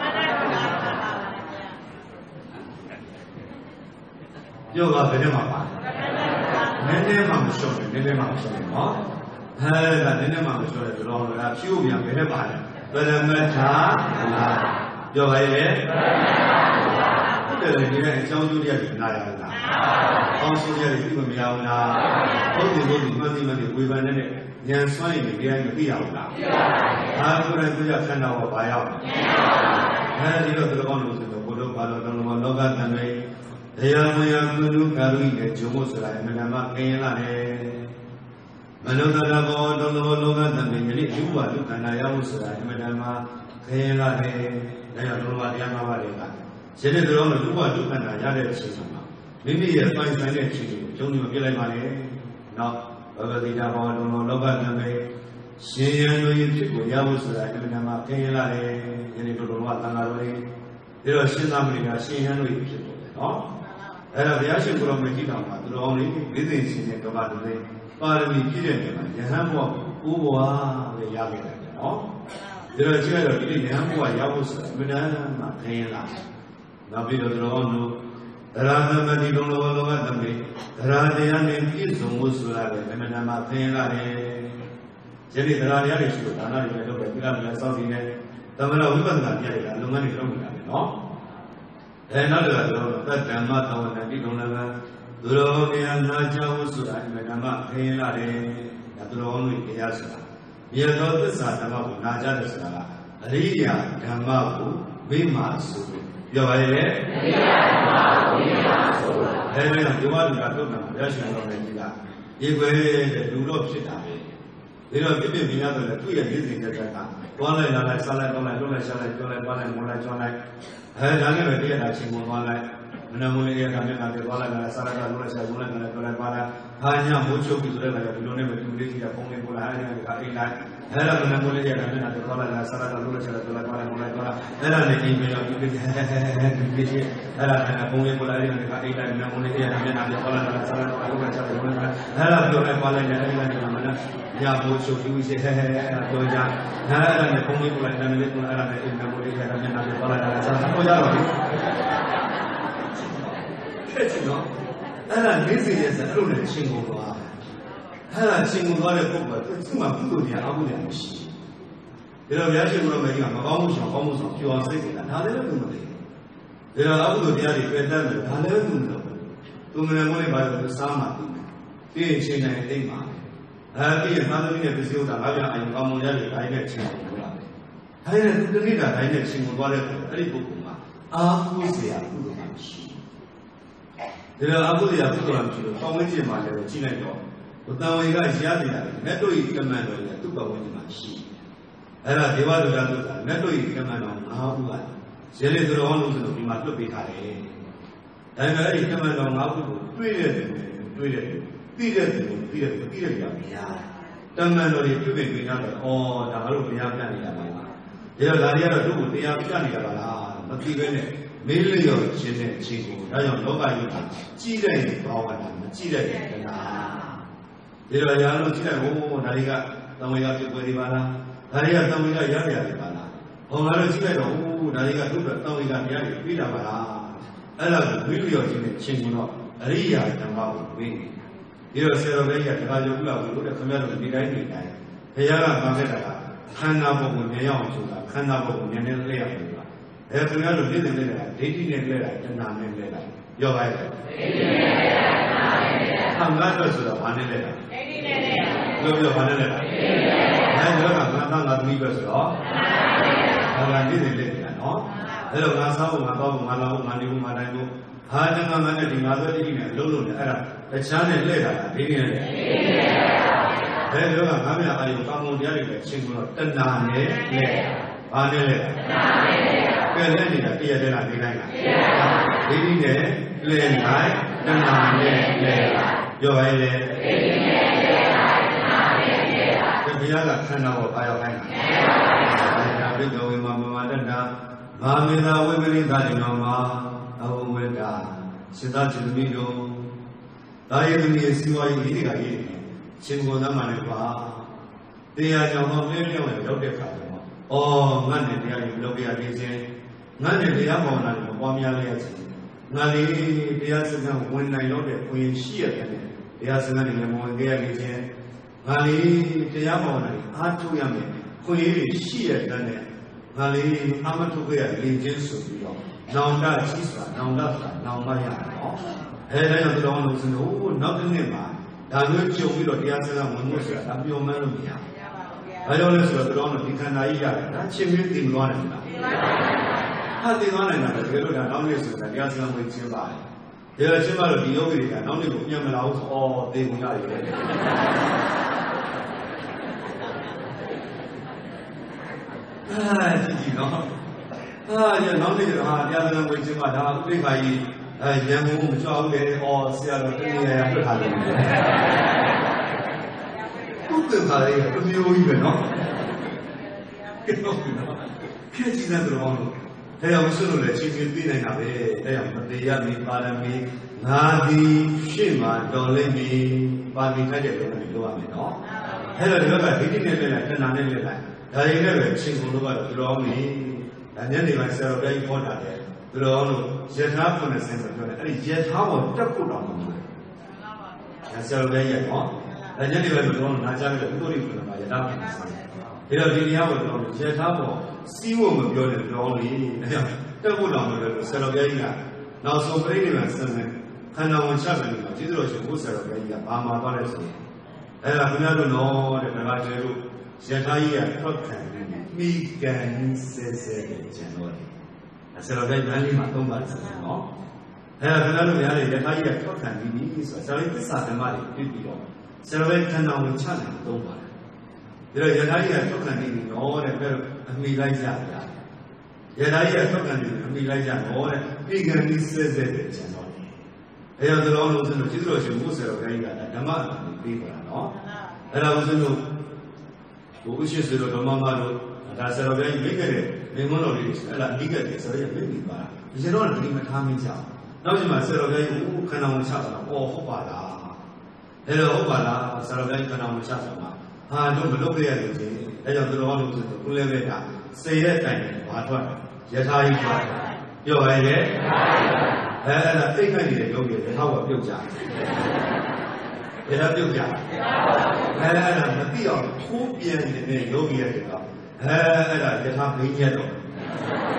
ပြောပါဘယ်ထဲမှာပါနည်းနည်းမှမလျှော့နဲ့နည်းနည်းမှမလျှော့နဲ့နော်ဟဲ့ဒါနည်းနည်းမှမလျှော့တဲ့တော်တော်ကဖြိုးပြန်ဘယ်ထဲပါလဲပရမတ္ထပြောပါရဲ့ဟုတ်တယ်လေဒီကအကြောင်းကျိုးရည်နားရလားအောင်းဆိုရည်ပြီးမရဘူးလားဟုတ်တယ်လို့ဒီမှန်တယ်ဝေဖန်တဲ့ဉာဏ်စွမ်းရည်တရားမသိရဘူးလားဒါကိုယ်တိုင်သူရခန္ဓာကိုဘာရောက်အဲဒီတော့သူတော်ကောင်းလို့ဆိုတော့ဘုရားဘာလို့တော့လောကတန်တွေတရားမယကုလူကာရုရဲ့ဂျုံမို့ဆိုတာအမှန်တမ်းကင်းလာတယ်မနုဿတဘောတော်တော်လောကတန်တွေယနေ့လူ့ဘာလူခန္ဓာရောက်လို့ဆိုတာအမှန်တမ်းကင်းလာတယ်ဒါကြောင့်တော်ဘာတရားမှားပါလေကယနေ့တော်လူ့ဘာလူခန္ဓာရတဲ့အချိန်မှာမိမိရဲ့ပိုင်ဆိုင်တဲ့အချိန်ကိုဂျုံနေမပြလိုက်ပါနဲ့နောက်ဘဂဝတိတာဘောတော်တော်လောကတန်တွေရှင်ရန်တို့ရဲ့ဖြစ်ကိုရဖို့ဆိုတာအမှန်တမ်းကင်းလာတယ်ယနေ့တော်တော်ကသံဃာတော်တွေဒါတော့ရှင်းသားမတွေကရှင်ရန်တို့ရဲ့ဖြစ်ကိုနော်အဲ့တော့ဘုရားရှင်ကိုရောမကြီးတော်မှာသူတော်အောင်လေးလေးသိရှင်တဲ့တော်ကတူလေးပါရမီပြည့်တဲ့နေမှာယဟန်ဘဝကိုဘဝပဲရခဲ့တယ်နော်ဒါတော့ကြည့်ရတော့ဒီယဟန်ဘဝရောက်ဖို့ဆိုတာအမှန်တမ်းမှခရင်လာနောက်ပြီးတော့သူတော်အောင်တို့သရသမတိဘုံလောလောကသမေသရတရားနဲ့ပြည့်စုံဖို့ဆိုတာလည်းအမှန်တမ်းမှခရင်လာတယ်ယနေ့သရတရားတွေရှိလို့ဒါနတွေလည်းလုပ်တယ်ပြရမယ်စောင့်စီနေသမဏဝိပဿနာတရားတွေကလုပ်ငန်းတွေလုပ်နေတာပဲနော်နောက်တစ်ခါတော့သတ္တမသဝနတိကုံလကသူတော်ဘုရားနာကြောင်းဆိုတာအမှန်တမ်းခရင်လာတယ်ဒါသူတော်တို့တရားဆိုတာမြေတော်သစ္စာဓမ္မကိုနာကြတယ်ဆိုတာကအရိယာဓမ္မကိုမိမာဆိုပြောပါရဲ့အရိယာဓမ္မကိုမိမာဆိုအဲဒီတော့ဒီဝါဒကတော့ဘုရားရှင်တော်လည်းကြီးကဒီကွယ်တဲ့လူတော့ဖြစ်တာပဲဒီတော့ပြပြမြင်ရတယ်သူ့ရဲ့ရည်စင်တဲ့ကသွားလိုက်လာလိုက်စားလိုက်တော့လိုက်လှုပ်လိုက်ရှားလိုက်ပြောလိုက်ပါလိုက်ငိုလိုက်ကြွလိုက်ဒါနဲ့ပဲတရားတာချင်းကိုသွားလိုက်မနမွေးရကမျက်နှာပြေသွားလိုက်လာစားလိုက်တော့လှုပ်လိုက်ရှားလိုက်ပြောလိုက်ပါလိုက်ဟာညမိုးချုပ်ပြီးဆိုတဲ့ခါကျဒီလိုနဲ့ပဲသူလေးကြီးကပုံလေးပို့လိုက်အဲဒီကအိမ်လိုက်အဲ့ဒါမနမွေးရကမျက်နှာပြေသွားလိုက်လာစားလိုက်တော့လှုပ်လိုက်ရှားလိုက်ပြောလိုက်ပါလိုက်ငိုလိုက်ကြွလိုက်အဲ့ဒါနဲ့အိမ်ပြန်ရောက်ပြီးအဲ့ဒါနဲ့ပုံလေးပို့လိုက်အဲဒီကအိမ်လိုက်မနမွေးရကမျက်နှာပြေသွားလိုက်လာစားလိုက်တော့လှုပ်လိုက်ရှားလိုက်ပြောလိုက်အဲ့ဒါပြောလိုက်ပါလိုက်နဲ့အဲဒီကမနညမိုးချုပ်ပြီးစေအဲ့ဒါပြောကြအဲ့ဒါနဲ့ပုံလေးပို့လိုက်တယ်လည်းပို့အဲ့ဒါနဲ့အိမ်မွေးရကမျက်နှာပြေသွားလိုက်လာစားလိုက်ပြောကြတော့တဲ့ချင်တော့အဲ့ဒါနေစီရဲ့စအဲ့လိုနဲ့ချင်းကုန်သွားအဲ့ဒါချင်းကုန်သွားတဲ့ပုဂ္ဂိုလ်ကသူ့မှာကုသိုလ်တရားအကုသိုလ်မရှိဘူးဒါတော့ဘုရားရှင်ကိုယ်တော်မကြီးကမကောင်းမှုဆောင်ကောင်းမှုဆောင်ပြောအောင်စိတ်ကဒါလည်းသူမသိဘူးဒါတော့အကုသိုလ်တရားတွေပယ်တတ်တယ်ဒါလည်းသူမသိဘူးသူမနမိုးလေးပါတော့စားမှပြီးရင်ချိန်တိုင်းအိမ်မှာပြီးရင်သားသမီးနဲ့ပစ္စည်းဥစ္စာငါပြန်အရင်ကောင်းမွန်ရတယ်တိုင်းနဲ့ချိန်လို့လာတယ်။ဒါနဲ့သူတနေ့ကတိုင်းနဲ့ချိန်ကိုသွားတဲ့အဲ့ဒီပုဂ္ဂိုလ်မှာအာဟုစရာကုသိုလ်မှရှိတယ်။ဒါအာဟုစရာကုသိုလ်မှရှိလို့ပေါင်းဝန်းကျင်မှာလည်းကြည့်လိုက်တော့ဘုတန်ဝေကရရတယ်မြတ်တို့ဤကမန်တော်လည်းသူ့ပတ်ဝန်းကျင်မှာရှိတယ်။အဲ့ဒါဒေဝဒုက္ခသုသာမြတ်တို့ဤကမန်တော်၅ခုကရဲလေသူတော်လို့ဆိုလို့ဒီမှာလွတ်ပေးထားတယ်။ဒါပေမဲ့အဲ့ဒီကမန်တော်၅ခုကိုတွေ့တဲ့သူသိတဲ့သူသိတဲ့ကြမများတမန်တော်တွေပြုပြင်ပေးကြတော့ဒါငါတို့တရားပြနေတာပါလားဒါတော့ဒါတွေကတော့တို့ကိုတရားပြနေတာပါလားမသိဘဲနဲ့မေးလျော်ခြင်းတဲ့အချိန်ကိုဒါကြောင့်လောကကြီးကကြီးတဲ့ဘာဝနာမကြီးတဲ့တရားဒါတော့ရာလို့ကြီးတဲ့ဒါတွေကတံဝေကပြုပွဲတွေပါလားဒါတွေကတံဝေကရရတွေပါလားဟောငါတို့ကြီးလိုက်တော့ဒါတွေကတို့တံဝေကတရားတွေပြီးတာပါလားအဲ့ဒါကိုမေးလျော်ခြင်းတဲ့အချိန်ကတော့အရိယာဓမ္မကိုဝိနေဒီတော့ဆရာတော်ကြီးကတခါကြုံလာလို့တဲ့ခင်ဗျားတို့ဒီတိုင်းဘုရားကပါခဲ့တာကခန္ဓာဘုံကိုမြင်ရအောင်ဆိုတာခန္ဓာဘုံကိုမြင်နေလဲရအောင်ဆိုတာခင်ဗျားတို့သိတဲ့လဲတာဒိဋ္ဌိနဲ့လဲတာတဏှာနဲ့လဲတာပြောပါရဲ့ဒိဋ္ဌိနဲ့လဲတာတဏှာနဲ့လဲတာခန္ဓာတော့ဆိုတာဘာနဲ့လဲတာဒိဋ္ဌိနဲ့လဲတာပြောဘာနဲ့လဲတာဒိဋ္ဌိနဲ့လဲတာဒါကငါသားငါသမီးပဲဆိုတော့ဘာကသိတဲ့လဲတာနော်အဲ့တော့ငါစားဖို့ငါတော့ငါလာဖို့ငါနေဖို့ငါတိုင်းဖို့ဟာတမန်နဲ့ဒီငါဆိုတိနဲ့အလုံးလုံးနဲ့အဲ့ဒါတခြားနဲ့လဲတာဒိဋ္ဌိနဲ့လဲဘယ်လိုကငါမြတ်အာရုံကောင်းမှုတရားတွေပဲချင်းလို့တဏှာနဲ့လဲဘာနဲ့လဲတဏှာနဲ့လဲကဲလဲနေတာတရားတဲ့လားဒီတိုင်းလားဒိဋ္ဌိနဲ့လဲနိုင်တဏှာနဲ့လဲပြောပါရဲ့ဒိဋ္ဌိနဲ့လဲနိုင်တဏှာနဲ့လဲဘုရားကခန္ဓာကိုပါရောက်ခိုင်းတာဘိက္ခဝေမမတ္တာမာမေသာဝိပရိသတိနောမှာအဝဝေတာစေတจิตမိတို့ဒါယသမီးစီဝါရေးတွေကရေးတယ်ရှင်ကိုယ်သားမှလည်းပါတရားကြောင့်တော့မင်းလျောင်းရောက်တဲ့ခါတော့ငါနဲ့တရားကိုလုပ်ပြရသေးခြင်းငါနဲ့တရားပေါ်လာတယ်ပွားများလေးရခြင်းငါလေးတရားစကားဝင်နိုင်တော့တဲ့ကိုရင်ရှိရတယ်တရားစကားတွေလည်းမဝင်ခဲ့ရခြင်းငါလေးတရားပေါ်လာတယ်အားထုတ်ရမယ်ကိုရင်တွေရှိရတဲ့ငါလေးအမထုတ်ခဲ့ရလေခြင်းဆိုပြီးတော့နောင်တရှိစွာနောင်တစွာနောင်မရတော့ဒါကြောင့်တော်လို့ဆိုလို့နောက်တစ်နှစ်မှာဒါမျိုးကြုံပြီးတော့တရားစကားဝင်လို့ဆိုတာဒါပြောမှန်းလို့မရဘူး။ဘာကြောင့်လဲဆိုတော့တော်တော်ဒီခန္ဓာကြီးရတယ်ဒါချင်းချင်းသိမသွားနိုင်လား။ဟာသိသွားနိုင်တာတကယ်လို့ဒါနောက်နေ့ဆိုတာတရားစကားဝင်ချင်းပါတယ်။ဒါချင်းမှတော့ဒီယောဂီတွေကနောက်နေ့ကိုပြန်မလာဘူးဆိုသိကုန်ရတယ်လေ။ကြည့်နော်။ရနောက်နေ့တော့တရားစကားဝင်ချင်းမှဒါဥပိ္ပခာကြီးရန်ကုန်မချောက်လေဆရာတော်တနည်းရပြထားတယ်ဘုဒ္ဓဘာသာရဲ့အမျိုးကြီးပဲနော်ကဲတော့ခဲကြည့်တဲ့တော်လို့ဒါကြောင့်ဆွလို့လည်းချင်းချင်းသိနိုင်တာပဲဒါကြောင့်မတရားမီပါရမီငါသည်ရှေ့မှာတော်လိမ့်မည်ပါမီထိုက်တဲ့လုပ်ငန်းတွေလုပ်ရမယ်နော်အဲ့တော့ဒီဘက်ကဒိဋ္ဌိနဲ့လည်းတဏှာနဲ့လည်းဒါတွေနဲ့ပဲချင်းကုန်လို့ကတော့တော်မီဒါညနေပိုင်းဆရာတော်ကြီးခေါ်တာလေသူတော်တို့ယထာ90ဆိုပြောတယ်အဲ့ဒီယထာပေါ်တက်ဖို့တောင်းလို့တယ်ဆရာတော်ရဲ့ဟောဒါညနေပဲသူတော်နာကြားပြီးတော့ဥပ္ပရိပုဏ္ဏမှာယထာ90ဒါတော့ဒီတရားပေါ်တော်ယထာပေါ်စီးဖို့မပြောတဲ့တော်လေးအဲ့ဒါတက်ဖို့တောင်းလို့ဆရာတော်ကြီးကနောက်ဆုံးပြိဋိဘံဆန်းတဲ့ခန္ဓာဝင်ချက်တယ်လို့ကျေးဇူးတော်ရှင်ဘုဆရာတော်ကြီးကဘာမှသွားလဲဆိုရင်အဲ့ဒါခင်ဗျားတို့တော့တဲ့ဒါကကျေတို့ယထာကြီးကထွက်ခံနေမိကန်ဆဲဆဲတဲ့ကျန်တော်ဆရာတော်ကဗန်းလေးမှာသုံးပါတယ်ဆိုတော့နော်အဲ့ဒါခင်ဗျားတို့များလေယထာကြီးကထောက်ခံပြီးပြီဆိုတော့ဆရာတော်သစ္စာဓမ္မတွေပြပြီးတော့ဆရာတော်ခန္ဓာဝင်ချနိုင်သုံးပါတယ်ဒါတော့ယထာကြီးကထောက်ခံပြီးတော့တဲ့ဘယ်အမိလိုက်ကြဗျာယထာကြီးကထောက်ခံပြီးအမိလိုက်ကြတော့တဲ့ပြေကံပြီးဆဲဆဲတဲ့ကျန်တော်အဲ့တော့တော်လို့ဆိုတော့ကျေးဇူးတော်ရှင်ဘုဆရာတော်ကြီးကဓမ္မအမိပြီးပါနော်အဲ့ဒါကိုဆိုလို့ဘုရားရှိခိုးတော်ဓမ္မမတို့ဒါဆရာတော်ကြီးမိခဲ့တဲ့မိမတော်လေးအဲ့ဒါမိခဲ့တယ်ဆိုတော့မိပါဒီကျတော့ဒီမထားမင်းကြနောက်ကျမှဆရာတော်ကြီးခန္ဓာဝင်ချတာဟုတ်ပါလားအဲ့တော့ဟုတ်ပါလားဆရာတော်ကြီးခန္ဓာဝင်ချတာဟာတို့မလုပ်ခဲ့ရလို့ချင်းအဲ့ကြောင့်တော်လို့ဆိုတော့ကိုလည်းပဲကစေတဲ့တိုင်ဘာထွက်ယထာကြီးထွက်ပြောပါရဲ့အဲ့ဒါသိခတ်နေတဲ့ယောဂီယထာကပြုတ်ကြယထာပြုတ်ကြအဲ့ဒါမသိအောင်ထိုးပြန်နေတဲ့ယောဂီရဲ့ကအဲ့ဒါယထာဘိညက်တော့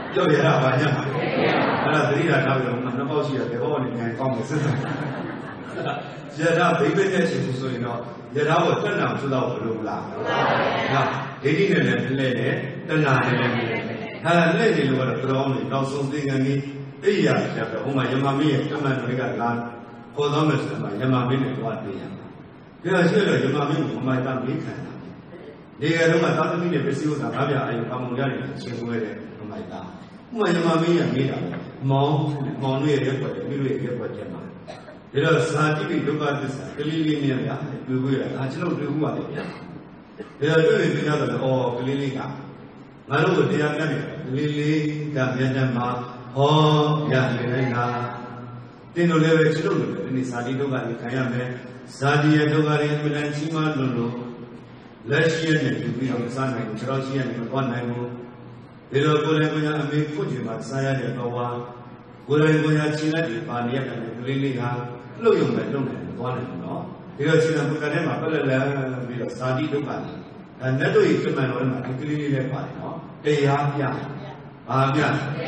ပြောရတာပါညမှာအဲ့ဒါသတိထားထားပြီးတော့နှစ်ပေါက်ရှိရတဲ့ဘောနဲ့ပြန်ကောင်းမယ်စဉ်းစားရတာဘိဗိနဲ့ရှင်ဘူးဆိုရင်တော့ရတာကိုတက်နာဆိုတော့ဘယ်လိုလားဟုတ်ပါဘူးဟာဒိဋ္ဌိနဲ့လည်းလဲတယ်တဏှာနဲ့လည်းလဲတယ်ဟာလက်နေလို့ကတော့တော်တော်လေးနောက်ဆုံးသိခံပြီးအိယာချက်ပဲဟိုမှာယမမင်းရဲ့တမန်တွေကလာခေါ်တော့မယ်ဆိုတော့ယမမင်းနဲ့သွားတွေ့ရမှာဒါရှိတော့ယမမင်းကိုမိုက်တာမိခံတာဒီကဲတော့မှသာသမီနဲ့ပစ္စည်းဥစ္စာငါးပြအယုံကောင်းမှုရတယ်ရှင်ဆွဲတယ်မိုက်တာဥမာယမမင်းရမေးတာမောင်တို့ရဲ့ရက်ွက်တယ်မိတို့ရဲ့ရက်ွက်တယ်မှာဒါတော့ဇာတိပိဒုက္ခသစ္စာကလေးလေးနဲ့ဗျာတွေ့ခွေးတာဒါကျွန်တော်တွေ့ခုပါတယ်ဗျာဒါတော့တွေ့နေကြတော့အော်ကလေးလေးကငါတို့ကိုတရားပြတယ်ကလေးလေးကမြန်တမ်းမှာဟောရနေနေတာတင်းတို့လည်းပဲကျွန်တော်တို့လည်းဒီဇာတိဒုက္ခတွေခံရမယ်ဇာတိရဲ့ဒုက္ခတွေအမှန်တန်ကြီးမားလို့လက်ရှိရနေပြီးတော့စားနိုင်ကျွန်တော်ရှိရနေတော့နိုင်ဘူးဒီလိုကိုယ်လည်းကိုယ်အမေဖွင့်ချင်မှစားရတဲ့တော့ဝါကိုယ်လည်းကိုယ်ချင်တဲ့ပါနေရတယ်ကလေးလေးကလှုပ်ရုံပဲလုပ်နေတယ်သွားတယ်နော်ဒီတော့ရှင်ကဘုရားထဲမှာပက်လက်လန်းပြီးတော့ဇာတိဒုက္ခတွေနတ်တို့ရဲ့ပြမန်တော်မှာဒီကလေးလေးလည်းပါတယ်နော်တရားပြဘာပြ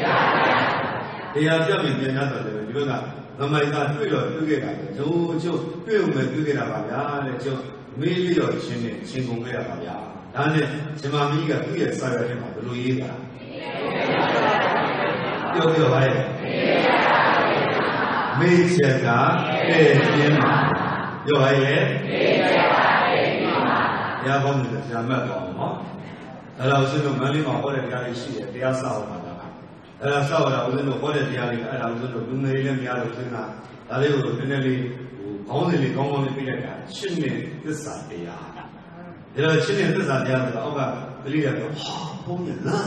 တရားပြပြီးပြန်ရတော့တယ်ဒီဘက်ကမမိုက်ကတွေ့တော့တွေ့ခဲ့တာဒုချုပ်တွေ့ုံပဲတွေ့ခဲ့တာပါဗျာတဲ့ကျုပ်မေးပြီးတော့ရှင်းနေရှင်းကုန်ခဲ့ရပါဗျာဒါနဲ့ရှင်မမကြီးကသူ့ရဲ့စာရွက်ထဲမှာဘယ်လိုရေးတာပြောပြပါရဲ့မေးချက်ကတဲ့ပြင်းမှာပြောပါရဲ့မေးချက်ကတဲ့ပြင်းမှာရပါ့မယ်ဆရာမတ်ပါအောင်နော်အဲ့တော့ဦးဇင်းတို့မန္တလေးမှာဟောတဲ့တရားလေးရှိတယ်တရားစာဟောတာကအဲ့ဒါစာဟောတာဦးဇင်းတို့ဟောတဲ့တရားလေးအဲ့ဒါဦးဇင်းတို့လူငယ်လေးများလို့ဦးဇင်းကဒါလေးကိုနည်းနည်းလေးခေါင်းစဉ်လေးကောင်းကောင်းလေးပြလိုက်တာရှင်းနေသစ္စာတရားဒါတော့ရှင်းနေသစ္စာတရားဆိုတော့အောက်ကကလေးကတော့ဟာဘုန်းကြီးလာ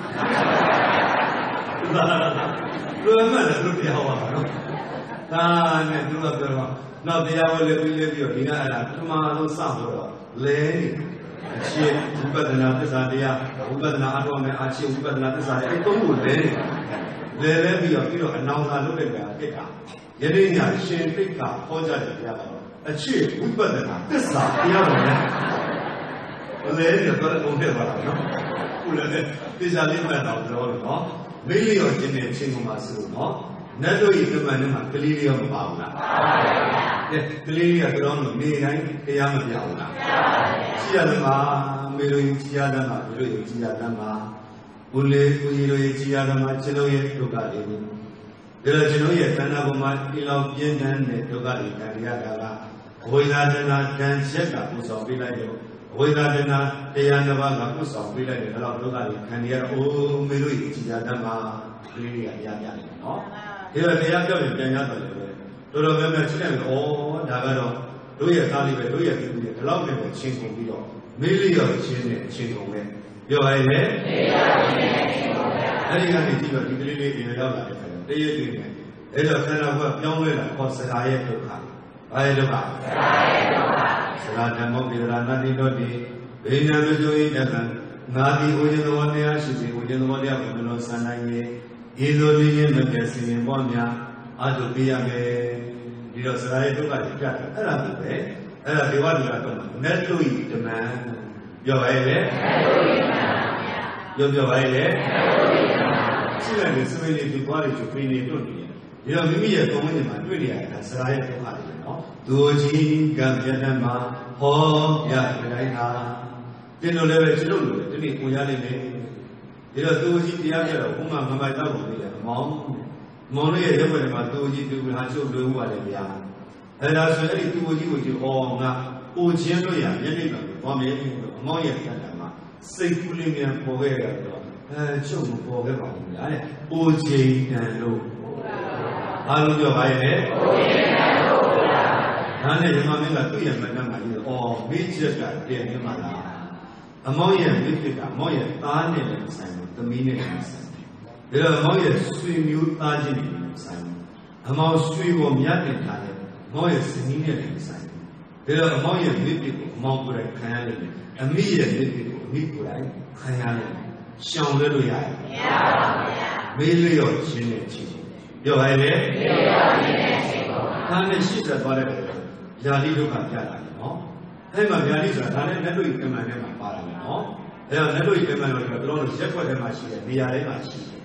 လူအမှန်လည်းလူတရားဟောတာနော်ဒါနဲ့သူကပြောတော့နောက်တရားဟောလေးပြီးတော့ဒီကအဲ့ဒါပထမဆုံးစဖို့တော့လဲအရှိဝိပဿနာသစ္စာတရားဝိပဿနာအထောက်အမဲ့အရှိဝိပဿနာသစ္စာတရားအဲ့သုံးခုလဲပြီးတော့အနောင်သာလုပ်တဲ့ကြာဖြစ်တာယနေ့ညရှင်သိက္ခာဟောကြားတဲ့တရားတော်အရှိဝိပဿနာသစ္စာတရားတော်နဲ့လဲပြီးတော့ကုန်တဲ့ပါလားနော်ခုလည်းသစ္စာလေးမှတ်တော့ပြောလို့နော်မိလျော်ခြင်းနဲ့ချင်းကုန်ပါစို့နော်နတ်တို့ဤကမ္ဘာနဲ့မှာကလေးလေးရောမပါဘူးလားပါပါဘုရားကလေးလေးကတော့နေတိုင်းတရားမပြဘူးလားပြပါပါရှိရတယ်မှာမေလိုကြီးကြီးရတဲ့မှာဒီလိုကြီးရတဲ့မှာဦးလေးဦးကြီးတို့ကြီးရတဲ့မှာကျွန်တော်ရဲ့ဒုက္ခတွေဒါတော့ကျွန်တော်ရဲ့တဏှာပေါ်မှာဒီလောက်ပြင်းထန်တဲ့ဒုက္ခတွေခံရတာကအဝိဇ္ဇာတဏှာတန်ချက်ကပူဆောင်ပေးလိုက်တော့အဝိဇ္ဇာတဏှာတရားတစ်ပါးကပူဆောင်ပေးလိုက်တယ်ဒါတော့ဒုက္ခတွေခံရတော့အိုးမေလိုကြီးကြီးရတဲ့မှာကလေးတွေကတရားပြတယ်နော်ဒီတော့တရားပြောရင်ပြန်ရတော့လေတော်တော်များများရှင်းတယ်ဩဒါကတော့တို့ရဲ့သားလေးပဲတို့ရဲ့သူတွေဒီလောက်ပဲချင်းကုန်ပြီးတော့မေးလျော်ချင်းနဲ့ချင်းကုန်ပဲပြောရရင်လေမေးလျော်ချင်းနဲ့ချင်းကုန်ပဲအဲဒီကနေကြည့်တော့ဒီကလေးလေးတွေရောက်လာတယ်ခါတည်းတည်းနေအဲ့တော့ခန္ဓာကိုယ်ပြောင်းလဲလာခေါ်စရာရဲ့ဒုက္ခဘာရဲ့ဒုက္ခစရာရဲ့ဒုက္ခစရာဓမ္မပိရဏတိတို့ဒီဘေနမဇုယိတကံငါဒီဝိဇ္ဇသဘောတရားရှိစီဝိဇ္ဇသဘောတရားကိုကျွန်တော်စံနိုင်ရဲ့ဤသို့ဒီရင်မပြည့်စင်ရင်ပေါ့များအာထုပေးရမယ်ဒီတော့စရာရဲ့ဒုက္ခကြီးပြတ်တယ်အဲ့ဒါကိုပဲအဲ့ဒါဒေဝဒုက္ခတော့နတ်တို့ဤဓမ္မပြောပါရဲ့လေနတ်တို့ဤဓမ္မပြောပါရဲ့လေနတ်တို့ဤဓမ္မရှိလိုက်တဲ့စမင်းလေးဒီပွားလေးကိုဖိနေတို့နေဒီတော့မိမိရဲ့ပုံမှန်မှာတွေ့နေရတာစရာရဲ့ဒုက္ခတွေနော်ဒုကြီးကံပြတ်တဲ့မှာဟောရတိုင်းဟာတင်လို့လည်းပဲကျွန်တော်တို့လည်းဒီနေ့ကိုရလိမ့်မယ်ဒီတော့သူကြီးတရားပြတော့ဘုမမမိုက်တော့ဘူးလေမောင်လေးရဲ့ရုပ်ဝင်မှာသူကြီးသူဟာရှုပ်လွယ်မှုပါလေဗျာအဲ့ဒါဆိုအဲ့ဒီသူကြီးကိုကြည့်ငါအိုချင်းတို့ရမျက်နှိပ်ပါဘာမင်းအမောင်ရဲ့တန်တာမှာစိတ်ကူးလေးမြန်ပေါ်ခဲ့ရတော့ချုပ်မပေါ်ခဲ့ပါဘူးလားတဲ့အိုချင်းတန်လို့အားလုံးပြောပါရဲ့လေအိုချင်းတန်လို့ဒါနဲ့ဒီမှာမင်းကသူ့ရဲ့မနက်မှာကြီးမိချက်ကတည်းနေမှာလားအမောင်ရဲ့မိဖြစ်ကအမောင်ရဲ့သားနဲ့လည်းဆိုင်ဘူးသမီးနဲ့လည်းဆိုင်ဘူးဒါတော့အမောင်ရဲ့ဆွေမျိုးသားချင်းတွေလည်းဆိုင်ဘူးအမောင်ဆွေကိုမြတ်တင်ထားတယ်အမောင်ရဲ့ဇနီးနဲ့လည်းဆိုင်ဘူးဒါတော့အမောင်ရဲ့မိဖြစ်ကိုအမောင်ကိုယ်တိုင်ခံရလိမ့်မယ်အမိရဲ့မိဖြစ်ကိုအမိကိုယ်တိုင်ခံရလိမ့်မယ်ရှောင်လဲလို့ရတယ်မရပါဘူးဗျာမေးလျော့ခြင်းနဲ့ချင်းပြောပါရဲ့လေမေးလျော့ခြင်းနဲ့ချင်းပေါ့ဒါနဲ့ရှိသက်သွားတဲ့ယာတိဒုက္ခပြတာလေနော်အဲ့မှာဗျာတိဆိုတာဒါနဲ့လက်တွေ့ကမ္မန်ထဲမှာပါတယ်နော်အဲ့တော့လက်တွေ့ကမ္မန်လို့ပြောတော့ရက်ွက်ထဲမှာရှိတယ်နေရာထဲမှာရှိတယ်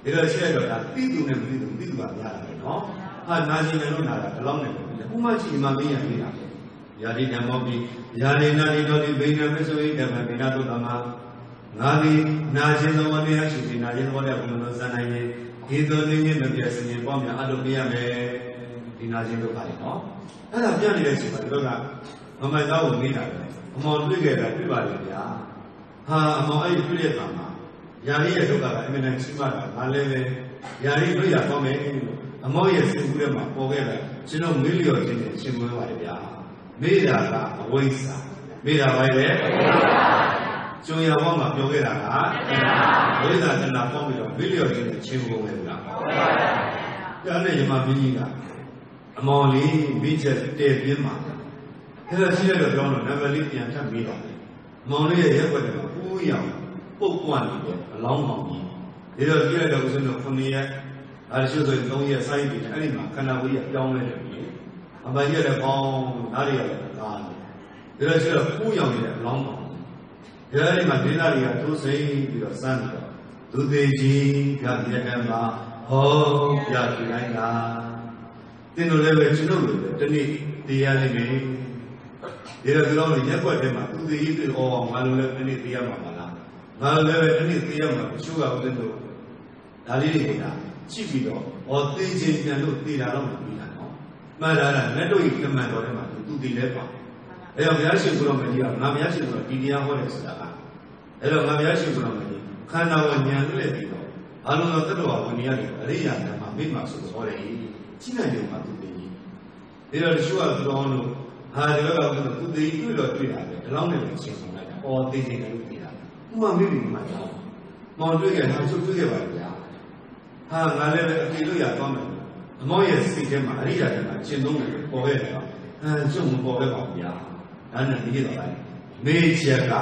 ဒီလိုရှိရတော့ဒါတိတူနဲ့မတိတူတိတူပါများတယ်နော်ဟာနာကျင်တယ်လို့နာတာဒီလောက်နဲ့ပေါ့ဥမချီမှမင်းရနေတာယာတိဓမ္မောပိယာနေနာတိတော်တိဘိနမဆိုဣဓမ္မပိနာတုတ္တမငါသည်နာခြင်းသောနေရာရှိပြီးနာခြင်းသောတဲ့ဘုံတော်ဇာနိုင်ရင်ဒီသောနေခြင်းမပြည့်စင်ပေါင်းများအလုပ်ပေးရမယ်ဒီနာခြင်းဒုက္ခတွေနော်အဲ့ဒါပြနေတဲ့ချိန်မှာဒီတော့ကမမိုက်သားကိုနေတာပဲအမောင်တွေ့ခဲ့တာတွေ့ပါလေဗျာဟာအမောင်အဲ့ဒီတွေ့တဲ့အခါမှာယာတိရဲ့ဒုက္ခကအမြဲတမ်းရှိမှတာငါလည်းပဲယာတိတွေ့ရပေါင်းမယ်လို့အမောင်ရဲ့စိတ်ကူးထဲမှာပေါ်ခဲ့တယ်ကျွန်တော်မေးလျော်ခြင်းနဲ့ရှင်းပွားပါတယ်ဗျာမေးတာကအဝိဇ္ဇာမေးတာပဲလေကျွန်းရဘောမှာပြောခဲ့တာကဝိဇ္ဇာတဏှာပေါင်းပြီးတော့မေးလျော်ခြင်းနဲ့ရှင်းပွားမယ်ဗျာကြားတဲ့ညီမမင်းကြီးကအမောင်လေးမိချက်တည့်ပြင်းမှာအဲ့ဒါရှိရတော့ပြောတော့နံပါတ်လေးပြန်ထပ်ပြီးတော့မောင်လေးရဲ့ရက်ွက်တယ်မှာပူးရောင်ပုတ်ပွားနေတယ်အလောင်းမောင်ကြီးဒီတော့ကြည့်ရတော့ဦးဇင်းတို့9ရက်အဲ့ရှိဆိုရင်3ရက်စိုင်းပြီးအဲ့ဒီမှာခန္ဓာကိုယ်ကြီးပြောင်းလဲတယ်ပြီအပန်းကြီးလည်းပေါင်းဓာတ်တွေကလည်းကားတယ်ဒါတော့ရှိတော့ပူးရောင်နေတဲ့အလောင်းမောင်ဒီအဲ့ဒီမှာဒေသတွေကတိုးစိမ့်ပြီးတော့စမ်းပြီးတော့သူသေးကြီးကမြတ်ကံမှာဟောပြပြတိုင်းကတင်တို့လည်းပဲကျွန်တော်တို့တနေ့တရားနေပြီဒီတော့ကျွန်တော်တို့ရက်ွက်ထဲမှာသူသေးကြီးတွေ့အောင်ငါတို့လည်းတနေ့တရားမှာမလားငါတို့လည်းပဲတနေ့တရားမှာရှုကဦးတဲ့တို့ဒါလေးတွေကကြည့်ပြီးတော့ဟောသိချင်းပြန်လို့သိတာတော့မပြီးတာနော်မှန်လားလက်တို့ကြီးကမှန်တော်ထဲမှာသူသိလဲပါအဲ့တော့ဘုရားရှင်ကိုရောမကြီးကငါဘုရားရှင်ကိုဒီတရားဟောတယ်ဆိုတာကအဲ့တော့ငါဘုရားရှင်ကိုရောမကြီးခန္ဓာကိုဉာဏ်နဲ့ပြီးတော့အလုံးစုံတတ္တဝါဝင်ရနေအရိယာဓမ္မမိမဆိုဟောတယ်ကြည့်နိုင်တယ်မှာသူသိကြီးဒီတော့ရှုရတော်လို့ဟာဒီဘက်ကသူသိတွေ့တော့တွေ့တာပဲဒီလောက်နဲ့ရှင်းဆောင်လိုက်တာအော်သိချင်းလည်းသိတာဥမာမိမိမှကြောင်းမောင်တွေ့ခဲ့တာသူတွေ့ခဲ့ပါဗျာဟာငါလည်းအပြေလို့ရသွားမယ်အမောရဲ့စိတ်ထဲမှာအရိယာဓမ္မရှင်းသုံးတယ်ပေါ်ခဲ့တယ်ကျုံမပေါ်ခဲ့ပါဘူးဗျာဒါနဲ့ဒီလိုပါမေးချက်က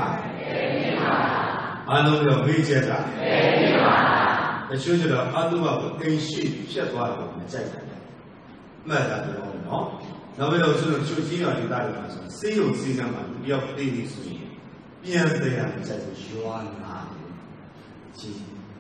အားလုံးရောမေးချက်ကတချို့ကျတော့အတုဝကိုအိမ်ရှိဖြတ်သွားတယ်မကြိုက်တယ်မှတ်တာတော့နော်နောက်ပြီးတော့ဆိုတော့ချိုးကြီးရဒေသတွေမှာဆိုစေးရုံစေးကမ်းမှာတယောက်တိတ်နေဆိုရင်ပြန်တရားမကြိုက်ဘူးရွာနာကြီး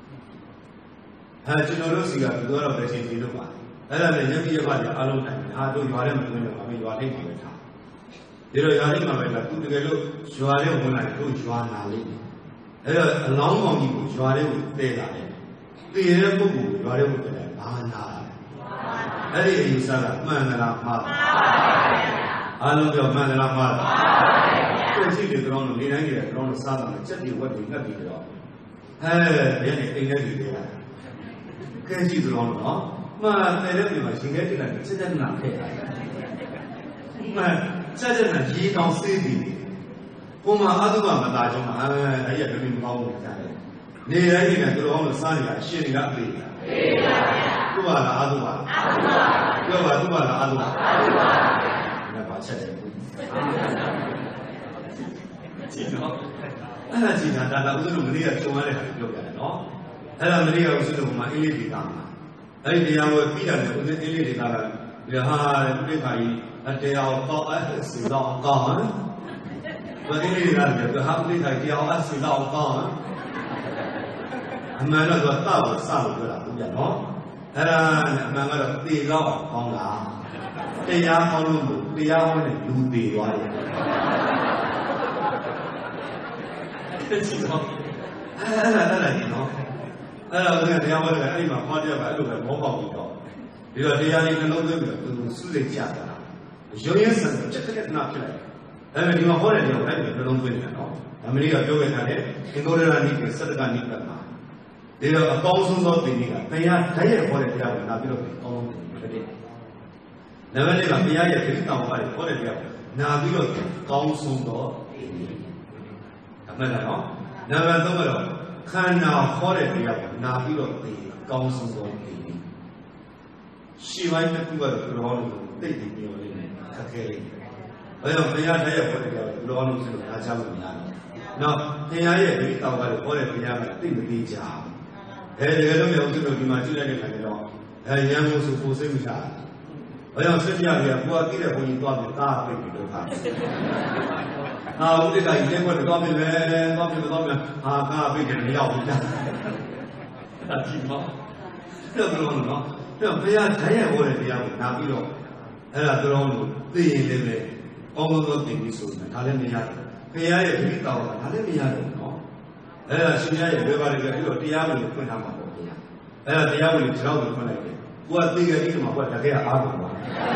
ကျွန်တော်တို့စီကဘယ်တော့ပဲချင်းဒီလိုပါအဲ့ဒါနဲ့ညတိရပါကြအားလုံးတိုင်းဟာတို့ရွာထဲမှာဝင်တော့ဗာမေးရွာထိပ်မှာပဲထားဒီတော့ရွာထိပ်မှာပဲထားသူတကယ်လို့ရွာထဲဝင်လာရင်တို့ရွာနာလိမ့်မယ်အဲ့တော့အလောင်းကောင်ကြီးကိုရွာထဲကိုတည်လာတယ်တည်တဲ့ပုဂ္ဂိုလ်ရွာထဲကိုတည်တယ်ဘာနာအဲ့ဒီအယူဆကမှန်သလားမှားအားလုံးပြောမှန်သလားမှားကိုယ်ရှိတယ်ကြောင်းလို့နေတိုင်းနေတယ်ကြောင်းလို့စားတာချက်တွေဝက်တွေငတ်ပြီးတော့ဘယ်နဲ့အိမ်ထဲကြီးတယ်ကဲကြည့်ကြောင်းလို့နော်မှန်တယ်တဲ့ပြည်မှာရှင်ခဲတိလိုက်ချက်ချက်နာခဲ့တာမှန်ချက်ချက်နာရေတောင်စေးပြီးပုံမှာအတုပမသားကြောင်းမှာအဲ့ရပြည်မကောင်းဘူးကြားတယ်နေတိုင်းနေတယ်ကြောင်းလို့စားနေတာရှင်တွေကအသေးတာသူ့ဘာလားအတုပါပြောပါသူ့ဘာလားအတုပါဒါပါချက်တယ်ကြည့်နော်အဲ့ဒါကြည့်တာဒါဥစ္စာတို့မလေးကကြုံရတဲ့ဟာပြောပြတယ်နော်အဲ့ဒါမလေးကဥစ္စာတို့မှာအင်းလေးဒေတာမှာအဲ့ဒီတရားကိုပြီးတာနဲ့ဥစ္စာအင်းလေးဒေတာကဒီဟာပြိခါကြီးအတရားတော့အဲ့စီတော့ကောင်းဟမ်ဘယ်နည်းလဲဒီဟာပြိခါတရားအဲ့စီတော့ကောင်းဟမ်အမှန်တော့တောက်ကိုစလို့ပြောတာဟုတ်ပြန်နော်အဲ့ဒါနဲ့အမှန်ကတော့သေတော့ကောင်းလားတရားဟောလို့တရားဟောတဲ့လူသေသွားတယ်ကြည့်တော့အဲ့ဒီနော်အဲ့တော့ဒီတရားဟောတယ်အဲ့ဒီမှာဟောကြပါအဲ့လိုပဲမောပေါက်ပြီးတော့ဒီတော့တရားလေးနှလုံးသွင်းပြီးတော့သူစုစိတ်ကြတာရုံရင်းဆန်ချက်တက်နာဖြစ်လိုက်ဒါပေမဲ့ဒီမှာဟောတဲ့တရားကိုအဲ့ဒီနှလုံးသွင်းနေတာနော်အမေရိကပြောခဲ့တာလေအင်္ဂုတ္တရနိကေသတ္တကနိပတ်မှာဒီတော့အကောင်းဆုံးသောသင်္ကေတဘုရားဓာတ်ရဲ့ဟောတဲ့တရားကိုနာပြီးတော့ကောင်းဆုံးသင်္ကေတနံပါတ်1ကဘုရားရဲ့သတိတောင်းပါတယ်ဟောတဲ့တရားကိုနာပြီးတော့ကောင်းဆုံးသောသင်္ကေတအမှန်လားနော်နံပါတ်3ကတော့ခန္ဓာဟောတဲ့တရားကိုနာပြီးတော့ကောင်းဆုံးသောသင်္ကေတရှေ့ပိုင်းတစ်ခုကတော့ဘုရားလို့သိတယ်ပြောလေးနဲ့ခက်ခဲလေးဘာကြောင့်ဘုရားဓာတ်ရဲ့ဟောတဲ့တရားကိုဘုရားလို့ဆိုတော့နားချလို့မရဘူးနောက်ဘုရားရဲ့သတိတောင်းပါတယ်ဟောတဲ့တရားကသိမသိကြဘူးတကယ်လို့မျိုးသူတို့ဒီမှာကြည့်လိုက်တဲ့ခါကျတော့ရန်ကုန်ဆိုပိုစိတ်မချ။ဘာကြောင့်ဆက်ပြရလဲကိုကသိတဲ့ဘုန်းကြီးသွားပြီးကားပိတ်ပြီးတော့ခါ။ဟာဥဒိကကြီးလည်းကတော့သွားပြီပဲသွားပြီဟာကားပိတ်တယ်မရောက်ဘူးကြာ။ဒါကြည့်မအဲ့တော့တို့နော်အဲ့ဘုရားဓာတ်ရိုက်ဟောတဲ့တရားကိုနာပြီးတော့အဲ့ဒါတို့သိရင်လည်းပဲအောင်းသောတင်ပြီးဆိုရင်ဒါလည်းမရတယ်ဘုရားရဲ့ဒီတောင်းတာဒါလည်းမရတယ်နော်အဲ့ဒါရှင်ရဲ့ဘယ်ပါလဲပြီးတော့တရားကိုဖွင့်ထားမှာပေါ့ဘုရားအဲ့ဒါတရားကိုကြောက်ကိုဖွင့်လိုက်တယ်ကိုကသိကြပြီးတော့ကိုကတကယ်အားကိုပါ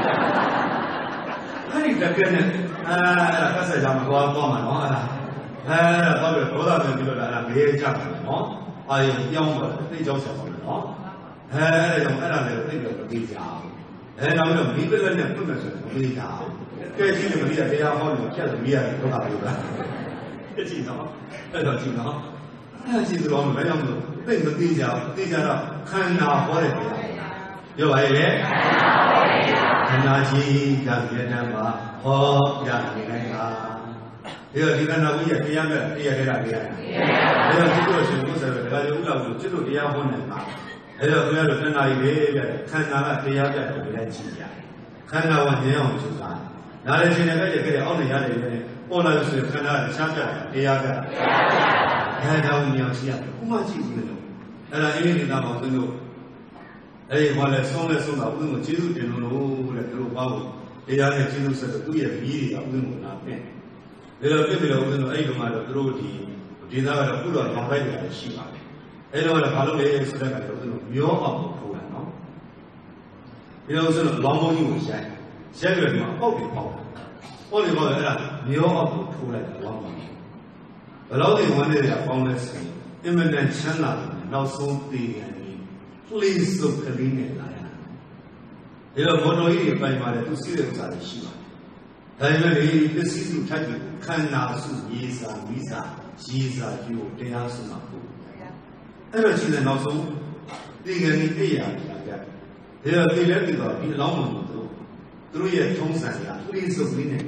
အဲ့ဒီတကယ်နဲ့ကဆက်ကြမှာသွားမှာနော်အဲ့ဒါတော့ပြီးဒေါသပြန်ပြီးတော့ဒါမေးကြတယ်နော်အာရုံပြောင်းတော့သိကြောက်ဆက်ပါနော်အဲ့ဒါကြောင့်အဲ့ဒါလည်းသိတော့မပြီးကြအောင်နောက်တော့မိပလက်နဲ့ဖွင့်မယ်ဆိုတော့မပြီးကြအောင်ကဲရှိနေမပြီးတာတရားဟောလို့ဖြတ်လို့မရဘူးဒုက္ခပြောတာကြည့်နော်အဲ့တော့ကြည့်နော်အဲ့ကြည့်တော့မလည်းကြောင့်သိမသိကြဘူးသိကြတော့ခန္ဓာဟောတယ်ပြောပါရဲ့ခန္ဓာရှိကပြည့်တယ်မှာဟောပြနေနိုင်တာဒီတော့ဒီခန္ဓာကိုတရားနဲ့တရားထဲကတရားဒါကြောင့်ဒီလိုရှင်ဘုရားကဒါကြောင့်ဥလာကိုကျွတ်လို့တရားဟောနေတာအဲ့တော့ဘုရားတို့ခန္ဓာကြီးပဲပြခန္ဓာကတရားပြတယ်လည်းကြည့်ရတယ်ခန္ဓာကဉာဏ်အောင်ကြည့်တာနားလည်းရှင်လည်းကြည့်အောက်နေရတယ်ပဲပေါ်လာလို့ဆိုရင်ခန္ဓာကရှားပြတယ်တရားပြတယ်ဒါကြောင့်ဉာဏ်ရှိရတယ်ဥမကြည့်ဘူးလို့အဲ့ဒါအင်းဒီသားမောင်သူတို့အဲ့ဒီဘာလဲဆုံးတာဥဒ္ဓကိုကျေးဇူးတင်လို့တဲ့သူတို့ဘာလို့တရားနဲ့ကျေးဇူးဆက်တော့သူ့ရဲ့ပြီးတွေကဥဒ္ဓကိုလာပြင်ဒါတော့ပြည့်ပြီးတော့ဥဒ္ဓတို့အဲ့ဒီမှာတော့သူတို့ဒီသားကတော့ကုတော်ရောင်းပိုက်တယ်ရှိပါတယ်အဲ့တော့လည်းဘာလို့လဲဆိုတော့ကတော့ဥဒ္ဓမျောအောင်ထိုးတာနော်ဒီလိုဆိုတော့လောင်းမုံကြီးကိုရိုက်ပြီးတော့ပေါက်ပြီးပေါက်တယ်ပေါက်ပြီးပေါက်တယ်အဲ့ဒါမျောအောင်ထိုးလိုက်တယ်လောင်းမုံကြီးဘယ်လောက်ဒီဝမ်းတွေကပေါင်းလဲဆိုရင်အင်မတန်ချမ်းသာတယ်နောက်ဆုံးသိတယ်please ဆိုကလေးနဲ့လာရဒီတော့ဘုံတော်ကြီးပိုင်ပါတယ်သူစီးတဲ့ဥစ္စာတွေရှိပါတယ်ဒါပေမဲ့ဒီပစ္စည်းစုထိုက်ပြီးခန္ဓာစုရေးစာမိစာရေးစာကျိုးတရားစုမှာပို့အဲ့တော့ရှိတဲ့နောက်ဆုံးဒီကနေ့အိယာပြပြဒီတော့ဒီလည်းပြီးတော့ဒီအလောင်းတော်သူတို့ရဲ့ထုံးစံက please ဆိုကလေးနဲ့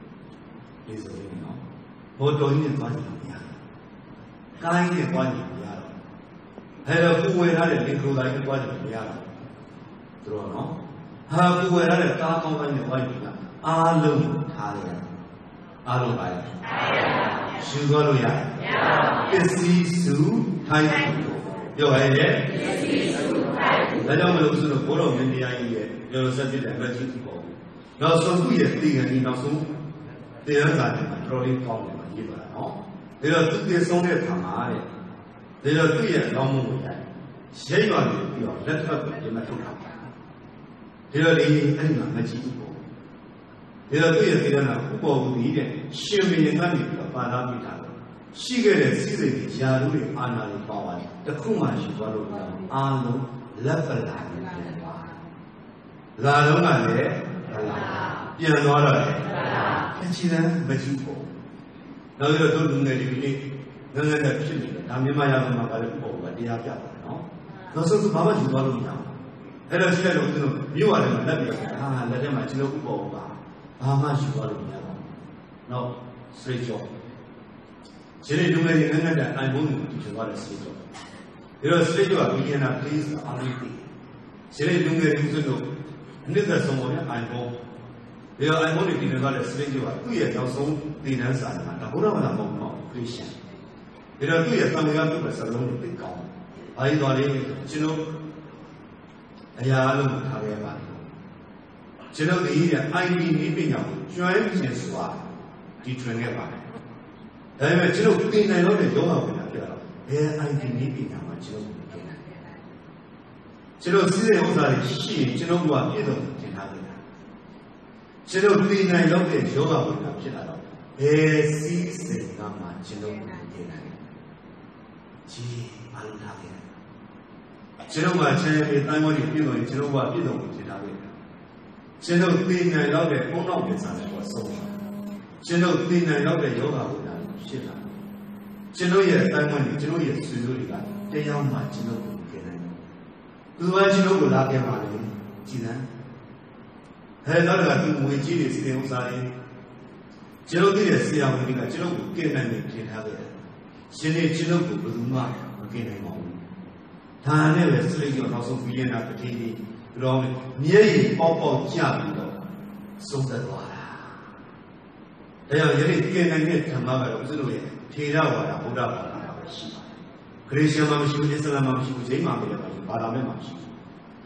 please ဆိုလေးနော်ဘုံတော်ကြီးနဲ့သွားကြည့်ရကိုင်းနဲ့သွားကြည့်အဲ့တော့ကိုယ်ဝယ်ထားတဲ့လင်္ကာတိုင်းကိုကြည့်မရဘူးသူတို့နော်ဟာကိုယ်ဝယ်ထားတဲ့ကားကောင်းတိုင်းကိုကြည့်တာအားလုံးထားရတယ်အားလုံးပါရယူသွားလို့ရတယ်ပစ္စည်းစုထိုင်ပြောရရဲ့ပစ္စည်းစုထိုင်ဒါကြောင့်မလို့ဆိုတော့ဘုရားမြင်တရားကြီးရဲ့ပြောလို့ဆက်ပြတဲ့အမတ်ကြီးပေါ့နောက်ဆုံးသူ့ရဲ့ဒီကနေ့နောက်ဆုံးတရားစာတွေမှာတော်လေးပေါင်းတယ်မှာရေးပါတာနော်ဒါတော့သူတည်ဆုံးတဲ့ခါမှာတဲ့ဒါတော့သူ့ရဲ့လောင်းမှုကိုရိုက်ပါလို့ပြီးတော့လက်ထပ်ကိုဒီမှာထုတ်ထားတာဒါတော့ဒီအဲ့မှာမကြည့်ဘူးပေါ့ဒါတော့သူ့ရဲ့ဒီကနာဥပ္ပေါ်ဘူးတဲ့ရှင်မင်းကနေပြီးတော့ပါလာမိတာရှိခဲ့တဲ့စိစိတ်တွေယာတို့တွေအာနာတွေပါပါတယ်တခုမှရှိသွားလို့အားလုံးလက်ပလာနေတယ်ပါလာတော့ကလည်းပြန်သွားတော့အချီတန်းမကြည့်ဘူးနောက်ပြီးတော့သူလူငယ်တွေဒီနေ့ငငယ်နဲ့ဖြစ်နေတယ်ဒါမြန်မာရမှာကလည်းပေါ့ဗျာတရားပြပါတယ်နော်နောက်ဆုံးဘာမှယူသွားလို့မရဘူးအဲ့တော့ရှိတဲ့လူတို့မြို့ရတယ်မှာလက်ပြဟာလက်ထဲမှာကျွန်တော်ဥပ္ပေါ်ပါဘာမှယူသွားလို့မရဘူးနောက်ဆွေးကြောဒီနေ့လူငယ်တွေငငယ်တဲ့အိုင်ဖုန်းကိုတီးချသွားတဲ့ဆွေးကြောဒီတော့ဆွေးကြောကဘီလီယံနာ please အားလုံးသိဒီနေ့လူငယ်တွေတို့အနည်းသက်ဆုံးပေါ်တဲ့အိုင်ဖုန်းဒီတော့အိုင်ဖုန်းတွေတီးနေသွားတဲ့ဆွေးကြောကသူ့ရဲ့နောက်ဆုံးသင်တန်းစာမှာဒါဘုရားဘာသာမဟုတ်နော်ခရစ်ယာန်ဒါတော့သူ့ရဲ့သံဃာပြုတဲ့စလုံးတွေသိကောင်း။ဘာလို့တော်လေးကျွန်တော်အရာအလုံးထားခဲ့ပါကျွန်တော်ဒီရဲ့ ID နည်းပညာကိုကျွမ်းကျင်စွာဒီထွင်ခဲ့ပါတယ်။ဒါပေမဲ့ကျွန်တော်သိနိုင်တော့တဲ့ယောဂဝင်တာပြတော့ဘယ် ID နည်းပညာမှာကျွန်တော်သိနိုင်တယ်။ကျွန်တော်စီးတဲ့ဥစ္စာတွေရှိရင်ကျွန်တော်ကပြည့်စုံသင်ထားခဲ့တာ။ကျွန်တော်သိနိုင်တော့တဲ့ယောဂဝင်တာဖြစ်လာတော့ဘယ်စီးစိမ်ကမှကျွန်တော်သိနိုင်ကြီးအလုံးထားခဲ့ကျွန်တော်ကချမ်းမြေတိုင်းဝန်းကြီးပြည်တော်ကျွန်တော်ကပြည်တော်ကိုဖြစ်ထားခဲ့ကျွန်တော်သိနိုင်တော့တဲ့ဘုံတော်ပြန်စားတယ်ပေါ့ဆုံးကျွန်တော်သိနိုင်တော့တဲ့ယောဂဝိဒါဖြစ်လာကျွန်တော်ရဲ့တိုင်းဝန်းကြီးကျွန်တော်ရဲ့ဆွေမျိုးတွေကတရားမှကျွန်တော်ကိုကြည့်နိုင်တယ်သူကကျွန်တော်ကိုလာခဲ့ပါလေကြည်စမ်းဟဲ့တော့ကသူငွေကြီးတွေစီရင်ဥစားတွေကျွန်တော်သိတဲ့ဆရာဝန်တွေကကျွန်တော်ကိုကြည့်နိုင်နေထင်ထားခဲ့တယ်ရှင်နေကျွန်တော်ကိုဘယ်သူမှမကြည့်နိုင်ပါဘူးဒါနဲ့ပဲစလိတ်ကျော်နောက်ဆုံးပြီးရင်တော့တတိယတော့မျက်ရည်ပေါက်ပေါက်ကျပြီးတော့ဆုံးသက်သွားတာဒါကြောင့်ယနေ့ကြည့်နိုင်တဲ့ဓမ္မကတော့ဦးဇင်းတို့ရဲ့ထေရဝါဒဗုဒ္ဓဘာသာပဲရှိပါတယ်ခရစ်ယာန်မှာမရှိဘူးအစ္စလာမ်မှာမရှိဘူးဂျိန်းမှာပဲမရှိဘူးဘာသာမဲ့မှာမရှိဘူး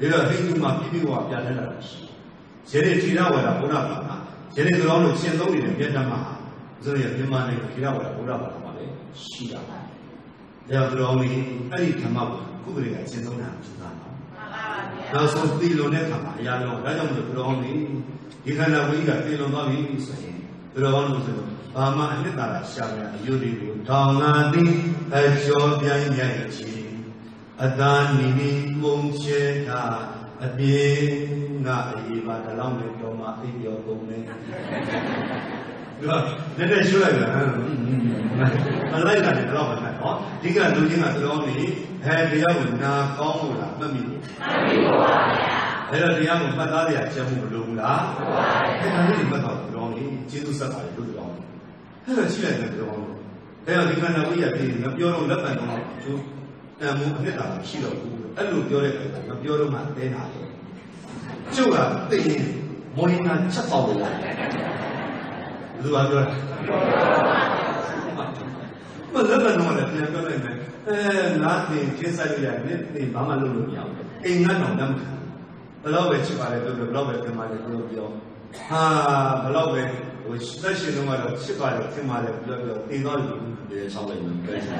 ဒီတော့ဟိန္ဒူမှာပြည့်ပြည့်ဝပြတဲ့တာရှိယနေ့သီလဝါဒဘုရားဘာသာယနေ့သူတော်တို့ရှင်းသုံးနေတဲ့ပြတ်တတ်မှာဆိုရမြန်မာနိုင်ငံသီလဝါဒဘုရားဘာသာမှာလည်းရှိတာပါဒါကြောင့်သူတော်တို့အဲ့ဒီဓမ္မကိုခုကလေးကရှင်းသုံးတာဖြစ်တာနော်နောက်ဆုံးသီလွန်တဲ့ခါမှာအရာလုံးဒါကြောင့်မလို့သူတော်တို့ဒီခန္ဓာဝိကသီလွန်သွားပြီဆိုရင်သူတော်တို့ဆိုတော့ဘာမှအနှစ်သာရရှာရအယုဒ္ဓိကိုထောင်ငါသည်အကျော်ပြိုင်မြိုက်ခြင်းအသာနိနိမုံချေတာအပြေငါအေးပါတလောင်းနဲ့တော်မှာအိပ်ပြောကုန်နေဒီတော့လက်ရှုလိုက်လားမလိုက်တာလည်းတော့မနိုင်ဟောဒီကလူချင်းကသူတော်နေတရားကိုနာကောင်းလို့လားမှတ်မိဘူးပါဗျာအဲ့တော့တရားကိုမှတ်သားရချက်မှုမလိုဘူးလားမှန်ပါဗျာအဲ့ဒါလေးမှတ်တော့သူတော်နေကျေးဇူးဆက်ပါတယ်လို့ပြောတယ်အဲ့တော့ရှိလိုက်တယ်သူတော်နေအဲ့တော့ဒီခန္ဓာဝိရတိမပြောတော့လက်ပံတော့ကျိုးတန်မှုအနှစ်သာရရှိတော့ဘူးအဲ့လိုပြောတဲ့အခါမပြောတော့မှတဲတာလေကျုပ်ကသိရင်မော်လီနာချက်ပေါက်လို့ရတယ်လူကပြောတာမလက်ပံတော့လည်းပြန်ပြောလိုက်မယ်ငါတင်ကျင်းဆိုင်ရတဲ့နေဘာမှလုပ်လို့မရဘူးအိမ်ငါတော့တမ်းဘယ်တော့ပဲချစ်ပါလေပြောဘယ်တော့ပဲပြန်ပါလေပြောဟာဘယ်တော့ပဲဟိုသက်ရှင်တော့ကတော့ချစ်ပါလေခင်ပါလေပြောတင်တော့လူတွေဆောင်းလိုက်မယ်ပြောချင်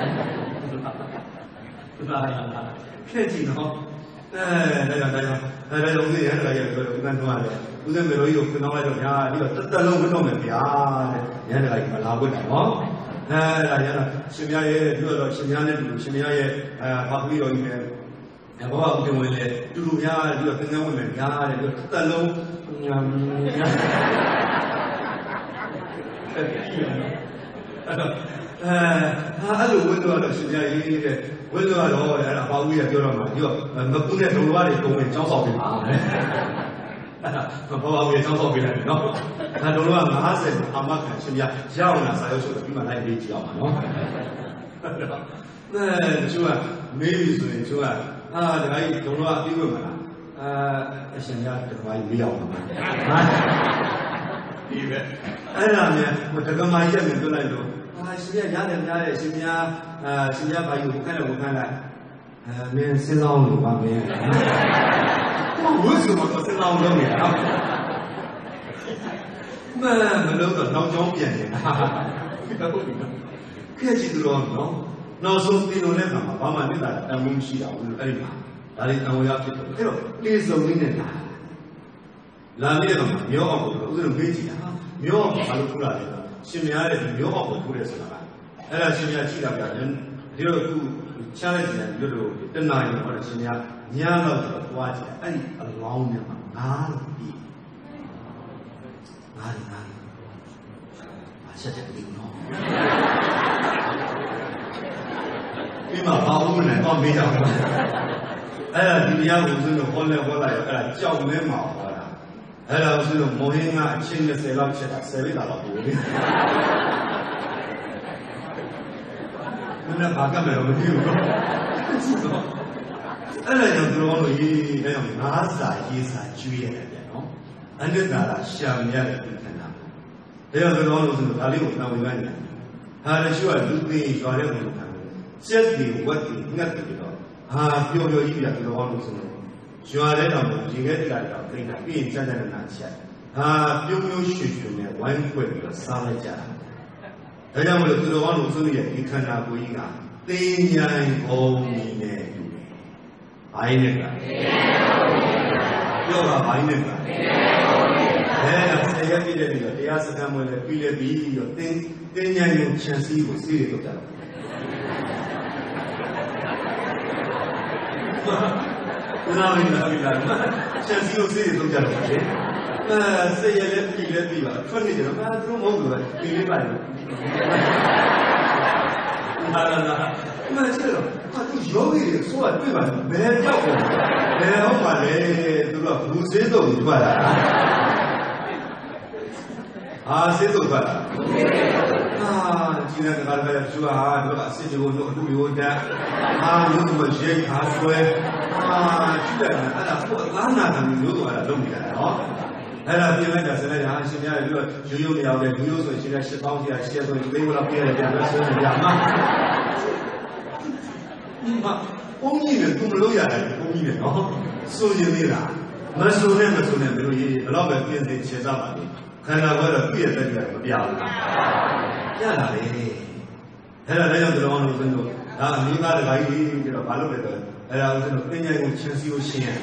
တယ်ဒါခက်ကြည့်နော်ဒါကြောင့်ဦးဇင်းရတဲ့ရပြောဦးဇင်းတော့လည်းဦးဇင်းမေရိုကြီးကိုပြန်တော့လိုက်တော့ညာပြီးတော့တက်လုံးမတော့မယ်ဗျာတဲ့ရတဲ့ကမလာဘူးတယ်နော်ဒါကြတော့ရှင်များရဲ့ပြောတော့ရှင်များနဲ့တူရှင်များရဲ့ဘာပြီးတော့ကြီးနဲ့ဘောကဦးဇင်းဝင်လေတူတူများပြီးတော့သင်္ကန်းဝင်မယ်ညာတဲ့ပြီးတော့တက်လုံးအဲ့လိုဝင်တော့ရှင်များရေးတဲ့ဝိဇ္ဇာတော့အဲ့ဒါဘာဦးရပြောတော့မှာဒီတော့မကူနဲ့ဒုံလွားတွေတုံးဝင်ចောင်းဆောက်ပြီးပါမယ်အဲ့ဒါဘာဦးရចောင်းဆောက်ပြီးလိုက်နော်ဒါဒုံလွား50အာမခံရှင်ပြရအောင်လားစာရုပ်ဆိုတော့ပြီးမှလိုက်ပေးကြည့်အောင်ပါနော်ကျိုးကမေးပြီဆိုရင်ကျိုးကဒါကြီးဒုံလွားပြီးဝင်မလားအရှင်ရတခါကြီးမေးအောင်ပါဒီပဲအဲ့ဒါမြန်တက္ကမကြီးရက်မြင်တွေ့လိုက်တော့ရှင်ပြရတယ်များတယ်ရှင်ပြရှင်ပြဘာယူခက်တယ်ကိုခက်လိုက်မင်းစဉ်းစားလို့ပါမင်းဝိဇ္ဇာမတော့စဉ်းစားလို့လုပ်နေတာမလို့တော့နောက်ကျောင်းပြန်နေတာခဲ့ကြည့်တော့နော်နောက်ဆုံးပြင်လို့လည်းမှာဘာမှမြစ်တာတန်ဖိုးမရှိတာဘူးအဲ့ဒီမှာဒါလေးတန်ဖိုးရဖြစ်တယ်အဲ့တော့တေစုံလေးနဲ့လာပြီးတော့မျိုးအောင်ကိုဥစဉ်မေးကြည့်တာမျိုးအောင်ဘာလို့ထူလာလဲရှင်များတဲ့မျိုးအောင်ကိုထူတယ်ဆိုတာကအဲ့ဒါရှင်များကြည့်တာဗျာဒီတော့အခုချားလိုက်တယ်ဒီလိုတနာရီဟောတယ်ရှင်များညာတော့ဆိုတော့သွားကြည့်အဲ့ဒီအလောင်းနဲ့မှာငါးလို့ပြီးငါးဆက်တဲ့ပြီးနော်ဒီမှာဘာလို့မလဲတော့မေးကြအောင်အဲ့ဒါဒီတရားကိုသူတို့ဟောလဲဟောလိုက်အဲ့ဒါကြောက်မဲမှာဟောတာအဲ့ဒါဆိုတော့မောဟင်းကအချင်း20လောက်ချက်တာ10လိတာတော့ပို့လေမင်းဘာကမယ်မသိဘူးနော်အဲ့ဒါကြောင့်သူတို့ကရေးတယ်ငါးစာရေးစာကျွေးရတယ်ဗျနော်အနိတ္တရာရှာမရတဲ့ဒီခန္ဓာဒါကြောင့်သူတို့ဆိုဒါလေးကိုနှောင်ဝင်နေတယ်ဟာတချို့ကလူသိရွာတဲ့ဘုံခံတယ်စက်တီဝက်တီငတ်တီတော့ဟာပျော်ပျော်ကြီးပြသူတော်လို့ဆိုတော့ရွာတဲ့တော်ကိုရေခဲတိလိုက်တော့ပြိတာပြီးရင်စက်တဲ့နာချက်ဟာပြုံးပြုံးရွှေရွှေနဲ့ဝိုင်းခွဲပြီးတော့စားလိုက်ကြတာဒါကြောင့်မလို့သူတော်လို့ဆိုရဲ့ဒီခန္ဓာကိုယ်ကြီးကသိဉာဏ်ဘုံကြီးနဲ့တူတယ်။ဘာင်းနဲ့ကပြောတာဘာင်းနဲ့ကဆရာပြည့်တဲ့ပြီးတော့တရားစခန်းဝင်လဲပြီးလဲပြီးတော့သိဉာဏ်ကိုခြံစည်းကိုစီးရတော့ကြတယ်။နာမည်နာပြီးလာခြံစည်းကိုစီးရတော့ကြတယ်လေ။ဆရာလည်းပြီးလဲပြီးတော့ထွက်နေကြတော့သူတို့မဟုတ်ဘူးလေပြီးလေးပါလေ။ဟာလာမင်းဆိုတော့သူယောဂီတွေဆိုတော့တွေ့ပါဘယ်ကြောက်လဲဘယ်ဟုတ်ပါလဲသူကဘူးစေးတော့ထွက်လာဟာစေးတော့ထွက်လာဟာဒီနေ့ကလည်းသူကအစစ်တွေကိုတော့အတူရောတက်ဟာလို့မရေခါဆွဲဟာကြည့်လိုက်အဲ့ဒါကိုအလားနာတယ်လို့တော့လုပ်နေတာနော်အဲ့ဒါပြင်လိုက်တာစနေဟာရှင်များပြီးတော့ရိုးရိုးမရအောင်လေရိုးရိုးဆိုရှင်က8000ကျရှယ်ဆိုရင်ပေးလို့ပြရတယ်ပြန်လို့ဆိုရင်ရမှာဘုန်းကြီးနဲ့သူမလို့ရတယ်ဘုန်းကြီးနဲ့နော်ဆိုရင်သေးလားမဆိုနဲ့မဆိုနဲ့ဘယ်လိုရေးဘယ်တော့ပဲပြင်ဆင်ခြေစားပါလိမ့်ခန္ဓာကိုယ်တော့ပြည့်တဲ့တရားမပြဘူးပြတာလေအဲ့ဒါလည်းကြောင့်တော်အောင်လို့ဆိုတော့ဒါအမိသားတခါကြီးပြီးတော့ဘာလုပ်လဲဆိုတော့အဲ့ဒါဦးဇင်းတို့ပညာကိုချင်းစီကိုရှင်းရတယ်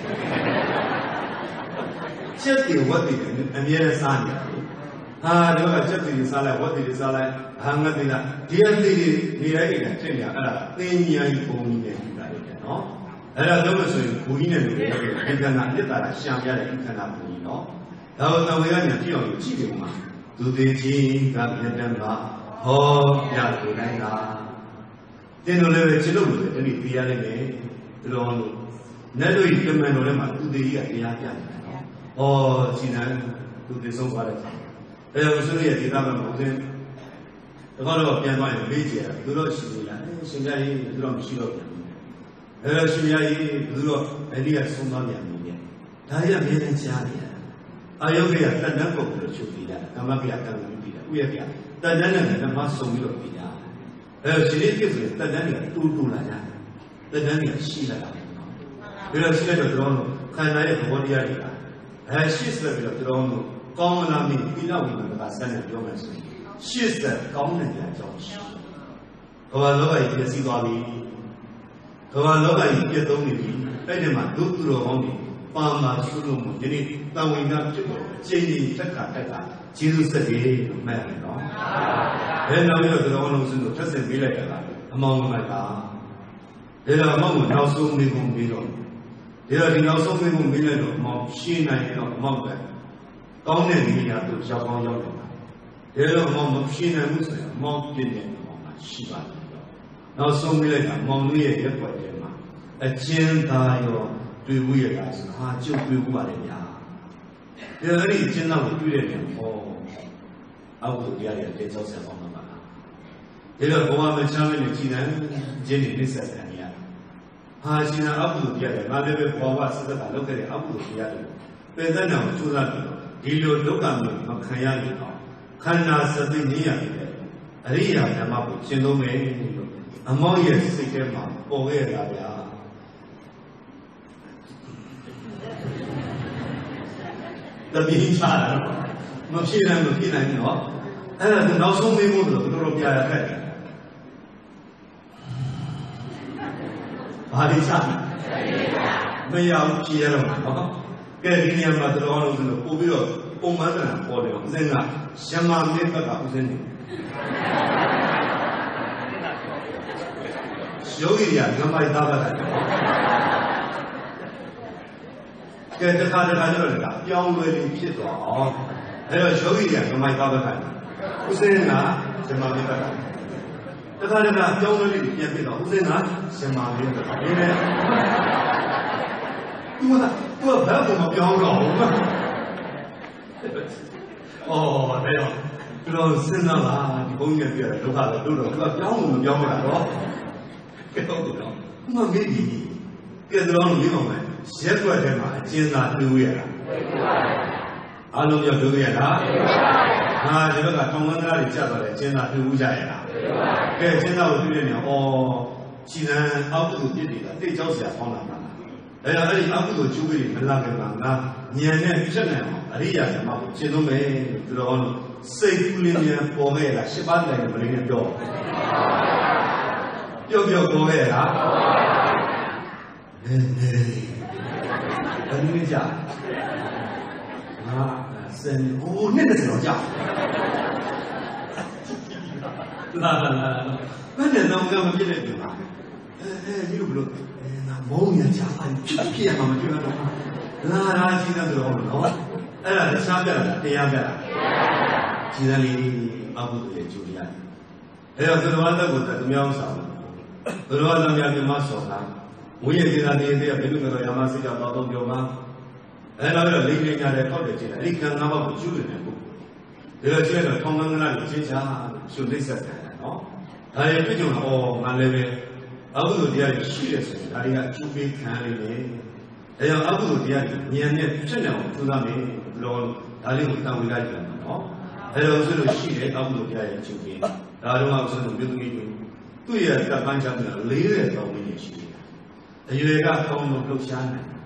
ချက်တွေဝတ်တွေအမြဲတမ်းစားနေတယ်ဟာတော့ချက်တွေစားလိုက်ဝတ်တွေစားလိုက်ဟာငတ်တွေလားဒီအသေးတွေနေလိုက်နေတာဖြစ်နေတာအဲ့ဒါသင်ညာကြီးပုံကြီးနဲ့ပြီးတာလေနော်အဲ့ဒါတော့ဆိုရင်ဘူကြီးနဲ့လူတွေရောက်တယ်ဒီကဏ္ဍအစ်တာရှံပြတဲ့ဒီကဏ္ဍဘူကြီးနော်ဒါတော့တော်ဝေကညာကြည့်အောင်ကြည့်တယ်မှာသူသေးချင်းကမြတ်တမ်းပါဟောပြဆိုတိုင်းကတင်းတို့လည်းချစ်လို့လို့တနည်းပြရလိမ့်မယ်ဒီလိုလို့နဲ့တို့ဒီမန်တော်ထဲမှာသူသေးကြီးကတရားပြတယ်နော်ဩရှင်နန်းသူသေဆုံးသွားတယ်အဲ့တော့ဆိုရရဲ့ဒေသမှာမဟုတ်သေးတော့ပြန်သွားရင်မေးကြတယ်သူတို့ရှိနေလားရှင်ပြကြီးသူတို့မရှိတော့ပြန်အဲ့တော့ရှင်ပြကြီးသူတို့အဲ့ဒီကဆုံးသွားပြန်ပြီလေဒါကြီးကမြဲတမ်းကြားနေတယ်အာယုတ်ကတန်တန်းပုံပြီးတော့ချုပ်ပြီးတာကမ္မပိယကံပြီးတာဥယျာကတန်တန်းနဲ့ဓမ္မဆုံးပြီးတော့ပြီးတာအဲ့တော့ရှင်လေးပြည့်စုံတန်တန်းကတူလာကြတန်တန်းကရှိလာတာပြီးတော့ရှိလိုက်တော့တို့ခန္ဓာရဲ့သဘောတရားတွေကရှစ်ဆက်ပြီးတော့တို့ကောင်းမလားမင်းပြီးတော့ဝိပဿနာစမ်းနေပြောမယ်ဆိုရင်ရှစ်ဆက်ကောင်းတဲ့အကြောင်းရှိဘဝလောကကြီးပြည့်စည်သွားပြီဘဝလောကကြီးပြည့်သုံးနေပြီအဲ့ဒီမှာဒုသူတော်ကောင်းတွေပါမာရှုလို့မို့ဒီနေ့တန်ဝင်ကဖြစ်တော့အချိန်ကြီးတက်တာကျေးဇူးဆက်တယ်လို့မှတ်ရတယ်နော်ဘယ်နောက်ပြီးတော့တော်လုံးစုလို့ထပ်ဆင်ပေးလိုက်တာကအမောင်မှတ်တာဒါတော့အမောင်ကိုနောက်ဆုံးမေးဖို့ပြီးတော့ဒီနောက်ဆုံးမေးဖို့မေးလိုက်တော့အမောင်ရှင်းနိုင်တော့အမောင်ပဲကောင်းတဲ့နေရာသူရောက်ကောင်းရောက်တယ်ဒါတော့အမောင်မရှင်းနိုင်ဘူးဆိုရင်အမောင်ပြည့်နေအမောင်မှာရှိပါတယ်နောက်ဆုံးမေးလိုက်တာအမောင်လေးရဲ့ရက်ွက်ထဲမှာအကျဉ်းသားရောတွေ့ဘူးရတာဆိုဟာကျုပ်တွေ့ဘူးပါလေဗျာဒီအဲ့ဒီကျင်းတော့တွေ့တဲ့ပြန်ဟောအောက်ကိုတရားရတဲ့ကြောက်ဆက်အောင်မှာပါဒီတော့ဘဝမချမ်းမနဲ့ကြည်နံကျင်းနေနှိစ္စတယ်နေရဟာရှင်နာအောက်ကိုတရားတယ်ငါလည်းပဲဘဝစသက်ကလောက်ခဲ့တဲ့အောက်ကိုတရားတယ်ပေသက်နာကိုစူးစမ်းပြီးဒီလိုဒုက္ခမျိုးမခံရရင်တော့ခန္ဓာစသိဉာဏ်ရတယ်အရိယာဓမ္မကိုရှင်းသုံးမယ်လို့အမောရဲ့စိတ်ထဲမှာပေါ်ခဲ့တာဗျာတပင်းချတာမဖြစ်နိုင်ဘူးနော်အဲ့ဒါသူနောက်ဆုံးမေးဖို့ဆိုတော့တော်ပြရခဲ့တယ်ဘာလို့ချမရဘူးကြည်ရတော့နော်ကဲဒီနေရာမှာတော်လို့ဆိုတော့ပို့ပြီးတော့ပုံမှန်တာပေါ်တယ်ဦးစင်းကရှမမင်းဘက်ကဦးစင်းနေယောဂီကငမိုက်သားဘက်ကကဲတခါကျတော့လေပြောင်းလဲပြီးဖြစ်သွားအောင်အဲ့တော့ယောဂီကငမိုက်သားဘက်ကဦးစင်းကရှမမင်းဘက်ကတခါပြောင်းလဲပြီးပြန်ဖြစ်တော့ဦးစင်းကရှမမင်းဘက်ကဒီလေသူကဘယ်တော့မှပြောင်းတော့ဘူးအော်ဒါရောသူတို့စဉ်းစားပါဒီဘုန်းကြီးပြရဒုက္ခပဲတို့တော့သူကပြောင်းလို့မပြောင်းဘူးလားတော့ကဲဟုတ်တယ်နော်မှမေးပြီကဲတော်လို့ပြောမယ်ရက်ွက်ထဲမှာအကျဉ်းသာတွေ့ရတာအားလုံးပြောတွေ့ရတာဟာဒီဘက်ကထောင်ဝန်းသားတွေကြာသွားတယ်အကျဉ်းသာတွေ့ဦးကြရတာကဲအကျဉ်းသာကိုတွေ့နေအောင်အော်ခြေတန်းအောက်ကိုပြစ်နေတာတိတ်ကြောက်စရာပေါင်းလာတာအဲ့ဒါအဲ့ဒီအောက်ကိုကျိုးပြီးမလာခင်မှာငါဉာဏ်နဲ့ပြည့်နိုင်အောင်အရိယာဓမ္မကိုရှင်းသုံးမယ်သူတော်စိတ်ကူးလင်းမြန်ပေါ်ခဲ့တာရှစ်ပါးတိုင်မလေးနဲ့ပြောပေါ်ခဲ့တာနေဘယ်နည်းကြငါစင်ဟိုနှစ်တစ်စတော့ကြာလာဘယ်နဲ့တော့မဖြစ်တဲ့ဒီမှာဒီလိုဘလို့ငါမုန်းရချာဖြစ်ရမှာမတွေ့တော့လာရှိတဲ့သူတော်နော်အဲ့ဒါတခြားပြတာတရားပြတာခြေစမ်းလေးအဘုဒ္ဓရဲ့ကျူရတယ်အဲ့တော့သရဝတ္တကိုတမြောင်းဆောင်သရဝတ္တများမြမဆောင်တာဝိရဒေသာတေတဲ့ဘယ်လိုကတော့ယာမစိတ်တော်တော်ပြောမှာအဲ့တော့လိမ့်နေကြတဲ့ထောက်တယ်ကျင်အဲ့ဒီကံ၅ပါးကိုကျူတယ်ပုဂ္ဂိုလ်ဒါတော့ကျဲတော့ထောင်ကန်းကလေးချင်းချာရှုသိဆက်တယ်နော်ဒါရဲ့ပြည့်စုံတော့ငါလည်းပဲအဘုဒ္ဓတရားရှိတယ်ဆိုရင်ဒါတွေကအကျူပေးခံရနေတယ်ဒါကြောင့်အဘုဒ္ဓတရားဉာဏ်နဲ့ဖြစ်နေအောင်ကြိုးစားမယ်လို့ဒါလေးကိုတန်ဝေလိုက်ကြတယ်နော်အဲ့တော့ဆိုလို့ရှိတယ်အဘုဒ္ဓတရားရဲ့ချုပ်ပြီးဒါတော့ဆိုလို့မြို့သမီးတို့သူ့ရဲ့တပ်ပန်းချမ်းက40တောင်ဝင်းရှိတယ်အရွယ်ကကောင်းလို့လှုပ်ရှားနိုင်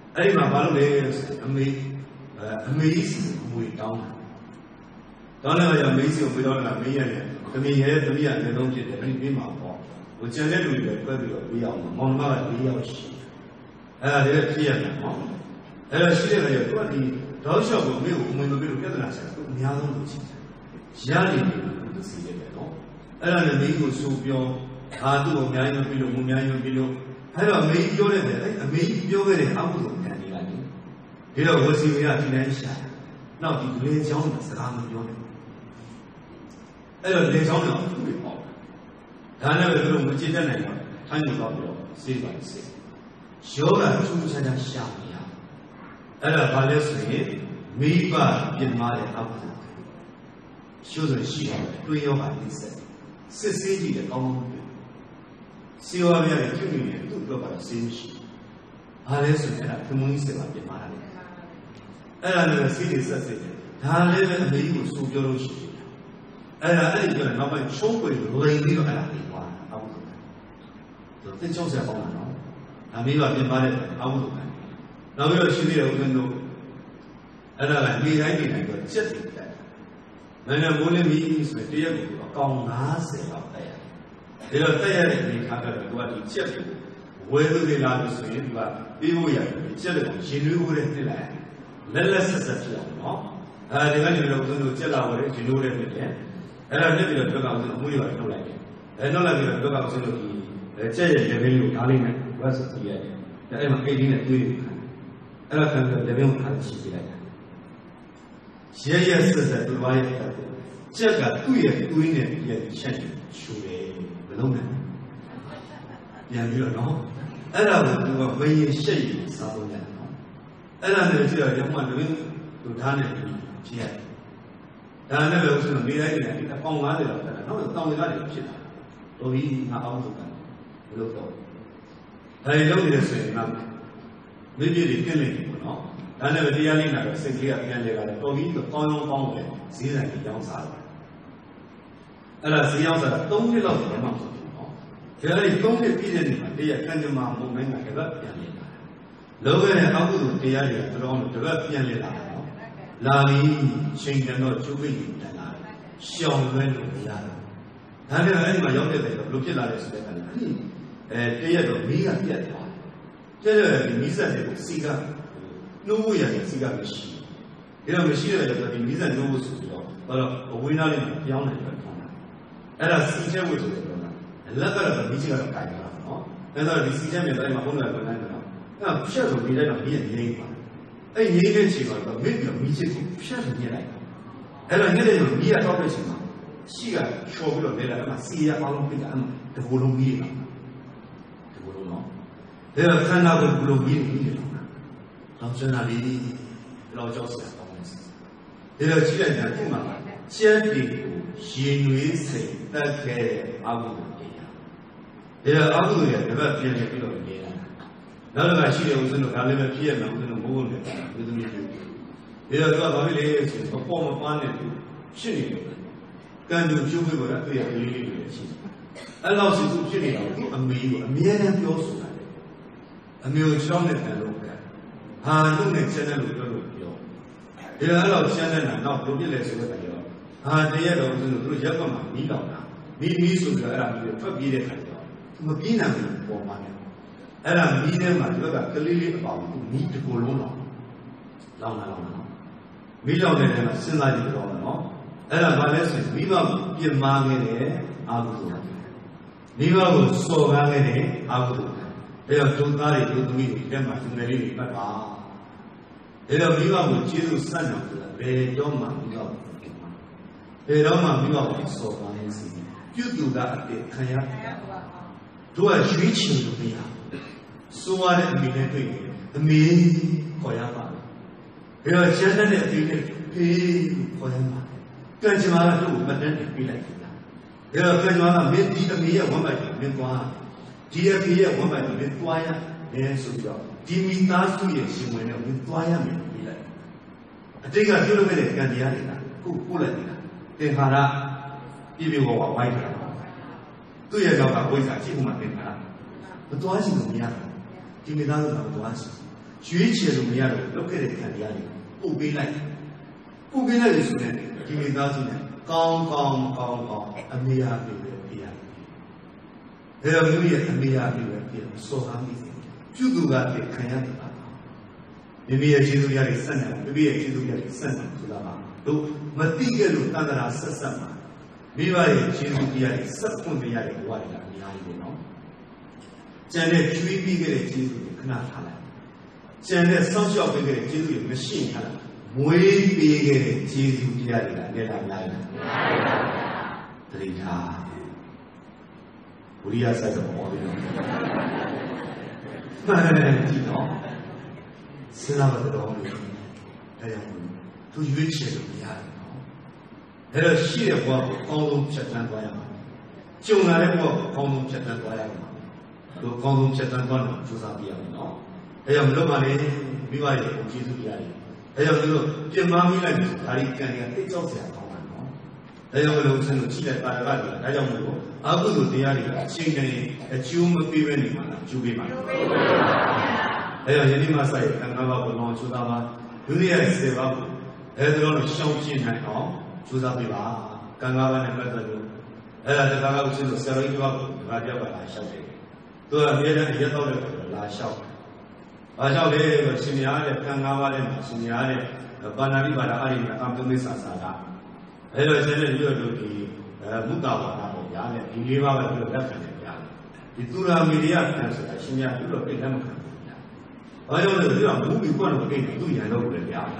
အဲ့ဒီမှာဘာလို့လဲဆိုအမေစီမွေတောင်းတောင်းလိုက်တော့အမေစီကိုပြောတော့မေးရတယ်သမီးရဲ့သမီးကလည်းလုံးဖြစ်တယ်အဲ့ဒီပြီးမှာပေါ့ဟိုကျန်တဲ့လူတွေပဲတွဲပြီးတော့ပြီးအောင်မောင်နှမက၄ယောက်ရှိအဲ့ဒါလည်းဖြစ်ရတယ်နော်အဲ့ဒါရှိတဲ့အခါကျတော့သူကဒီတောက်လျှောက်ကိုအမေကိုအမွေမပေးလို့ပြဿနာဆက်သူအများဆုံးလို့ရှိတယ်ရနေတယ်လို့သိရတယ်နော်အဲ့ဒါနဲ့မိကိုဆိုပြောသူ့ကိုအများကြီးမပြီးလို့အများကြီးမပြီးလို့အဲ့တော့အမေပြောတဲ့ပဲအဲ့အမေပြောခဲ့တဲ့အမှုကိုခံနေရတယ်ဒီတော့ဝစီဝေရဒီတိုင်းရှာနောက်ဒီလေချောင်းကစကားမပြောနဲ့အဲ့တော့လေချောင်းတော့သူ့တွေပေါ့ဒါနဲ့ပဲသူတို့မကြည့်တတ်နိုင်တော့ထိုင်းနေတော့ပြီးတော့စေးပါစေးယောဂထူးခြားခြားရှာနေရအဲ့ဒါဘာလဲဆိုရင်မိဘပြင်မာတဲ့အမှုရှုဆိုရှိတယ်တွင်းယောဂနှိစက်စစ်ဆေးကြည့်တယ်ကောင်းကောင်းတွေ့စေဝါပြရဲ့ကျွတ်နေတယ်သူ့တော့ကတော့စေးမရှိဘာလဲဆိုရင်အဲ့ဒါခမုန်းကြီးစစ်ပါပြင်မာတာလေအဲ့ဒါလည်းစေးတွေဆက်စစ်တယ်ဒါလည်းပဲအမေကြီးကိုစိုးပြောလို့ရှိတယ်အဲ့ဒီပြောရင်နောက်ပိုင်းချုံးပွေလိန်ပြီးတော့အဲ့ဒါပြီးသွားတာဟုတ်ကဲ့သူသိချုံးဆက်ပေါင်းတာနော်အမေကပြင်မာတဲ့အမှုကနောက်ပြီးတော့ရှိသေးတယ်ဦးဇင်းတို့အဲ့ဒါကနေတိုင်းတော့စက်တယ်တက်မင်းနဲ့မိုးလင်းပြီးဆိုရင်တရက်ကိုအကောင်90လောက်တက်ရတယ်ဒါတော့တက်ရတဲ့အနေထားကတော့သူကဒီချက်ကိုဝဲသူတွေလာလို့ဆိုရင်သူကပြီးဖို့ရတယ်ချက်တယ်ကိုရင်နွေးဖို့နဲ့တက်လိုက်လက်ဆက်ဆက်ဖြစ်အောင်နော်ဒီကနေတော့ဦးဇင်းတို့ချက်လာဖို့ရင်နွေးတဲ့ဖြစ်တယ်အဲ့ဒါတက်ပြီးတော့တော့ဦးဇင်းအမှုတွေထုတ်လိုက်တယ်နောက်လိုက်ပြီးတော့ဦးဇင်းတို့ဒီချက်ရဲ့ရေပင်းကိုဓာတ်လေးနဲ့ဝက်ဆက်ကြည့်ရတယ်အဲ့မှာအိတ်လေးနဲ့တွေးပြီးအဲ့ဒါခံပြီးရေပင်းကိုဓာတ်ချပြလိုက်ရဲဆက်ဆက်သူ့ဘာရဲ့ချက်ကသူ့ရဲ့တွေးနဲ့ရဲ့ချက်ချူတယ်ဘယ်လုံးလဲပြန်ပြီးတော့နော်အဲ့ဒါကိုသူကဘယ်ရင်ရှက်ရင်စားလို့ရတယ်နော်အဲ့ဒါနဲ့ကြည့်တော့ရမှတပင်းသူဓာတ်နဲ့ပြီးဖြစ်ရတယ်ဒါနဲ့လည်းဆိုတော့နေတိုင်းနေအပေါင်း90လောက်တက်တာနောက်တော့တောင်တွေကနေဖြစ်တာတော်ပြီငါအောင်လုပ်တာဘယ်လိုတော့ဒါတွေလုပ်နေတယ်ဆိုရင်နောက်မိပြည့်တွေကင်းနေပြီပေါ့နော်ဒါနဲ့ပဲတရားလေးနာတော့စိတ်ကလေးကပြန်လေလာတယ်တော်ပြီဆိုကောင်းကောင်းပဲဈေးဆိုင်ကြီးကြောင်းစားတယ်အဲ့ဒါဈေးရောက်စားတာ3နှစ်လောက်ပြန်မှဆိုတယ်နော်ဒါလည်း3နှစ်ပြည့်တဲ့နေ့မှာတရားကံကြမ္မာမုံမင်းကတပတ်ပြန်လေလာလောကရဲ့အောက်ကုသိုလ်တရားတွေကတော်တော်တပတ်ပြန်လေလာတယ်လာပြီးချိန်ကတော့ကျုပ်ပြီးတန်လာရှောင်လွဲလို့မရတော့ဒါနဲ့အဲ့ဒီမှာရောက်တဲ့တဲ့ဘလို့ဖြစ်လာလဲဆိုတဲ့အခါကျတရက်တော့မီးကပြတ်သွားတယ်ဒီမီးစက်တွေကိုစီကနှိုးဖို့ရတယ်စီကမရှိဒါတော့မရှိတဲ့အတွက်ဒီမီးစက်နှိုးဖို့ဆိုပြီးတော့အဝေးနားလေးပြောင်းနေတယ်ထောင်းတာအဲ့ဒါစီချက်ဝတ်ဆိုတယ်ပြောတာလက်ကတော့မီးချက်ကတော့ကြိုင်တာနော်အဲ့တော့ဒီစီချက်မြေတိုင်းမှာဘုန်းတော်ကလည်းတော့အဲ့ဖြတ်ဆိုပြီးလိုက်တော့မီးရဲ့ငိမ့်ပါအဲ့ငိမ့်တဲ့ချိန်မှာတော့မင်းကမီးချက်ကိုဖြတ်နေလိုက်အဲ့တော့ညနေတော့မီးကတော့ပဲချိန်မှာရှိကချော်ပြီးတော့လဲလာအဲ့မှာစီရအောင်လုပ်ပြီးတော့တကူလုံးမီးလာတကူလုံးတော့ဒါခန္ဓာကိုယ်ဘလုံးမီးနေတယ်တော့စနာလေးတော့ကြောက်စရာကောင်းတယ်ဒါတော့ကြည့်လိုက်တာဒီမှာကျက်တီကိုရင်နွေးစိတ်တက်ခဲ့တဲ့အဘုဒ္ဓတရားဒါတော့အဘုဒ္ဓရဲ့တပတ်ပြန်ပြီးတော့နေတာနောက်တစ်ခါရှိတယ်ဦးဇင်းတို့ဒါလည်းပဲဖြစ်ရမယ်ဦးဇင်းတို့မိုးနေတယ်ဦးဇင်းတို့ဒါတော့သူကဘာဖြစ်လဲဆိုတော့ပေါ်မပန်းနေတယ်ဖြစ်နေတယ်ကံတူကျိုးခွေးကလည်းသူ့ရဲ့ကလေးလေးတွေရှိတယ်အဲ့လောက်စီသူဖြစ်နေတာကိုအမေကိုအမြဲတမ်းပြောဆိုတာလေအမေကိုချောင်းနဲ့တန်လို့ဟာတို့နဲ့ကျန်တဲ့လူပြောလို့ပြောဒီအဲ့လောက်ကျန်တဲ့နာတော့ဘုပြည့်လဲဆိုတော့ပြောဟာတရက်တော့သူတို့ရက်ကွက်မှာမီးလောင်တာမီးဆိုပြီးတော့အဲ့ဒါမျိုးထွက်ပြေးတဲ့ခါကျတော့မပြေးနိုင်ဘူးပေါ်မှာလေအဲ့ဒါမီးထဲမှာဒီဘက်ကကလေးလေးအပေါင်းမီးတစ်ခုလုံးလောင်လာမီးလောင်တဲ့နေရာမှာစဉ်းစားကြည့်တော့နော်အဲ့ဒါဘာလဲဆိုရင်မိဘကိုပြင်မာခဲ့တဲ့အာဟုတုမိဘကိုစော်ကားခဲ့တဲ့အာဟုတုဒါကြောင့်ဒုသားတွေဒုသမီးတွေတက်မှာသူငယ်လေးတွေပတ်ပါဒါကြောင့်မိဘကိုကျေးဇူးစံ့တော်ဆိုတာဘယ်တော့မှမိဘကိုပြင်မာဘယ်တော့မှမိဘကိုစော်ကားနေစီပြုသူကအပြစ်ခံရတို့ကရွေးချယ်လို့မရဆိုရတဲ့အမိနဲ့တွေ့ရင်အမေခေါ်ရပါမယ်ဒါကြောင့်ကျန်တဲ့အမိနဲ့ဖေးခေါ်ရပါကံကြမ္မာကတို့ကိုမတန်းပြီးလိုက်တယ်။ဒါတော့ကံကြမ္မာကမင်းဒီအမေရဲ့ဝမ်းပိုက်ကိုမင်းသွားဒီအဖေရဲ့ဝမ်းပိုက်ကိုမင်းသွားရမယ်ဆိုပြီးတော့ဒီမိသားစုရဲ့ရှင်ဝင်နဲ့မင်းသွားရမယ်ပြီးလိုက်။အတိတ်ကပြုလုပ်ခဲ့တဲ့ကံတရားတွေကကိုလိုက်နေတာသင်္ခါရပြည့်ပြည့်ဝဝဝိုင်းတာ။သူ့ရဲ့နောက်ကဝိဇ္ဇာရှိမှသင်္ခါရမသွားချင်လို့မရဘူး။ဒီမိသားစုကမသွားချင်။ဒကျွေးချယ်လို့မရတော့လုပ်ခဲ့တဲ့ခံတရားတွေပုတ်ပေးလိုက်လို့ဆိုတဲ့ဒီမိသားစုနဲ့ကောင်းအမေယာပြည့်ပဲပြရတယ်။ဒါကြောင့်မိရဲ့အမေယာပြည့်ပဲပြည့်စောကားမိစေပြုသူကပြခံရတယ်ပါ။မိရဲ့ကျေးဇူးတရားတွေဆက်နေမိရဲ့ကျေးဇူးတရားတွေဆက်နေဆိုတာပါတို့မတိခဲ့လို့တန်တရာဆက်မှာမိဘရဲ့ကျေးဇူးတရားတွေဆက်ဖွင့်ပေးရတဲ့ဘဝတွေကအများကြီးပဲနော်။ကျန်တဲ့ကျွေးပြီးခဲ့တဲ့ကျေးဇူးတွေခဏထားလိုက်။ကျန်တဲ့စောင့်ရှောက်ပေးခဲ့တဲ့ကျေးဇူးတွေမရှိထားလိုက်။မွေးပေးခဲ့တဲ့ကျေးဇူးတရားတွေကလည်းလာများတယ်။တတိထားဝိရိယစိုက်တော့ပေါ်တယ်။မှန်တယ်ဒီနော်။စဉ်းစားတော့တယ်။ဒါကြောင့်သူရွေးချယ်လို့မရတယ်နော်။ဒါတော့ရှိတဲ့ဘဝကိုအကောင်းဆုံးဖြတ်သန်းသွားရမှာ။ကြုံလာတဲ့ဘဝကိုအကောင်းဆုံးဖြတ်သန်းသွားရမှာ။တို့အကောင်းဆုံးဖြတ်သန်းသွားတော့ကြိုးစားပြရမယ်နော်။ဒါကြောင့်မလုပ်ပါနဲ့မိဘရဲ့ကိုကျေးဇူးတရားတွေဒါကြောင့်တို့ပြင်မမိလိုက်ပြီဒါဒီကံတွေကတိတ်ကြောက်စရာကောင်းတာနော်ဒါကြောင့်မလို့ဆင်းလို့ချိလိုက်ပါရကတွေဒါကြောင့်မလို့အကုသိုလ်တရားတွေကအချိန်တိုင်းအကျိုးမပေးဘဲနေမှာလားကျိုးပေးမှာလားဒါကြောင့်ယနေ့မှစရကံ၅ပါးကိုလောကျိုးစားပါဒုတိယ10ပါးကိုတော့ရှောင်ကျဉ်နိုင်အောင်ကျိုးစားပေးပါကံ၅ပါးနဲ့ပတ်သက်လို့အဲ့ဒါတရားကောက်ချင်းလို့ဆရာတော်ကြီးကဘာပြောပါလားရှောက်တယ်သူကအမြဲတမ်းရက်တော့တယ်လာရှောက်ဘာကြောင့်လဲဆိုရှင်များတဲ့ကံ၅ပါးနဲ့ရှင်များတဲ့ပါဏာတိပါဒအာရိယအံတုမိစ္ဆာသာကအဲလိုရှင်တဲ့မြို့တို့ဒီမုတ္တဝါဒပေါ့ဗျာတဲ့ဒီ၄ပါးပဲသူတို့လက်ခံတယ်ဗျာဒီသူရာမီရိယကံဆိုတာရှင်များသူတို့ပြည့်လက်မခံဘူးဗျာဘာကြောင့်လဲဆိုတော့မူပြီးကွန်းတော့ပြည့်တယ်သူရန်တော့တယ်ဗျာ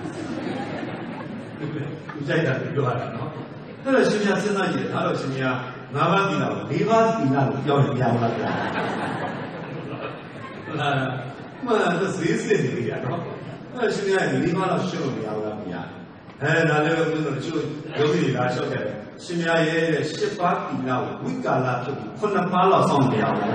သူစိုက်တာပြောရတာနော်အဲ့တော့ရှင်များစဉ်းစားကြည့်ဒါတော့ရှင်များ၅ပါးသီလကို၄ပါးသီလကိုပြောရင်ပြောင်းလာဗျာမှန်တယ်ဈေးစစ်နေကြတော့အဲ့ရှင်များဒီမှာတော့ရှုပ်နေရတာမရဒါလည်းဘုရားတို့ချို့ယောဂီတွေလာလျှောက်တယ်ရှင်များရဲ့၈ပါးသီလကိုဝိကာလဖြစ်ပြီး9ပါးလောက်ဆောင်နေရအောင်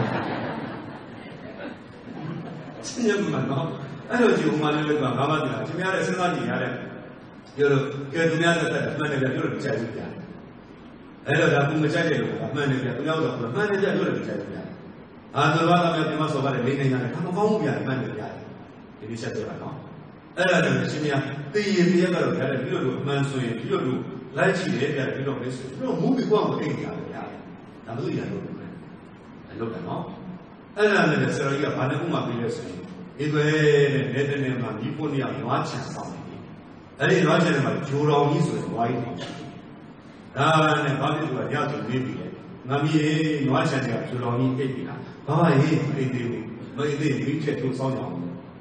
ရှင်များကနော်အဲ့လိုဒီဥမာလေးကငါးပါးသီလရှင်များရဲ့စဉ်းစားကြည့်ရတဲ့ပြောလို့ကဲသူများသက်သက်မှန်တယ်ပြပြောလို့ကြိုက်ဘူးဗျာအဲ့တော့ဒါသူမကြိုက်တယ်လို့မှန်တယ်ဗျာသူများဆိုမှန်တယ်ဗျာပြောလို့ကြိုက်ဘူးဗျာသူတော်ကလည်းဒီမှာဆိုပါတယ်လိမ့်နေတယ်ဘာမကောင်းဘူးဗျာမှန်တယ်ဗျာဒီလိုချက်ပြောတာနော်အဲ့ဒါလည်းရှင်များတည်ရင်တရားကတော့ဗျာပြီးတော့အမှန်ဆိုရင်ပြီးတော့လိုက်ကြည့်တယ်ဗျာပြီးတော့မေးဆိုပြီးတော့မူးပြီးကွာမသိကြတယ်ဗျာဒါမှမဟုတ်ရလို့ပဲလုပ်တယ်နော်အဲ့ဒါလည်းဆရာကြီးကဘာနဲ့ဥမာပေးလဲဆိုရင်ဒီကွယ်တဲ့နေတဲ့နေမှာဒီပုဏ္ဏနွားချံဆောင်နေတယ်အဲ့ဒီနွားချံထဲမှာဂျိုတော်ကြီးဆိုရင်ဝိုင်းတယ်ဒါနဲ့ဘာဖြစ်လို့ရဆိုနေပြီလေငါမီးနွားချံတွေကဂျိုတော်ကြီးအိတ်ပြီလားဘာမှရေးအိတ်သေးဘူးမအိတ်သေးမိချက်ထုတ်ဆောင်ကြအောင်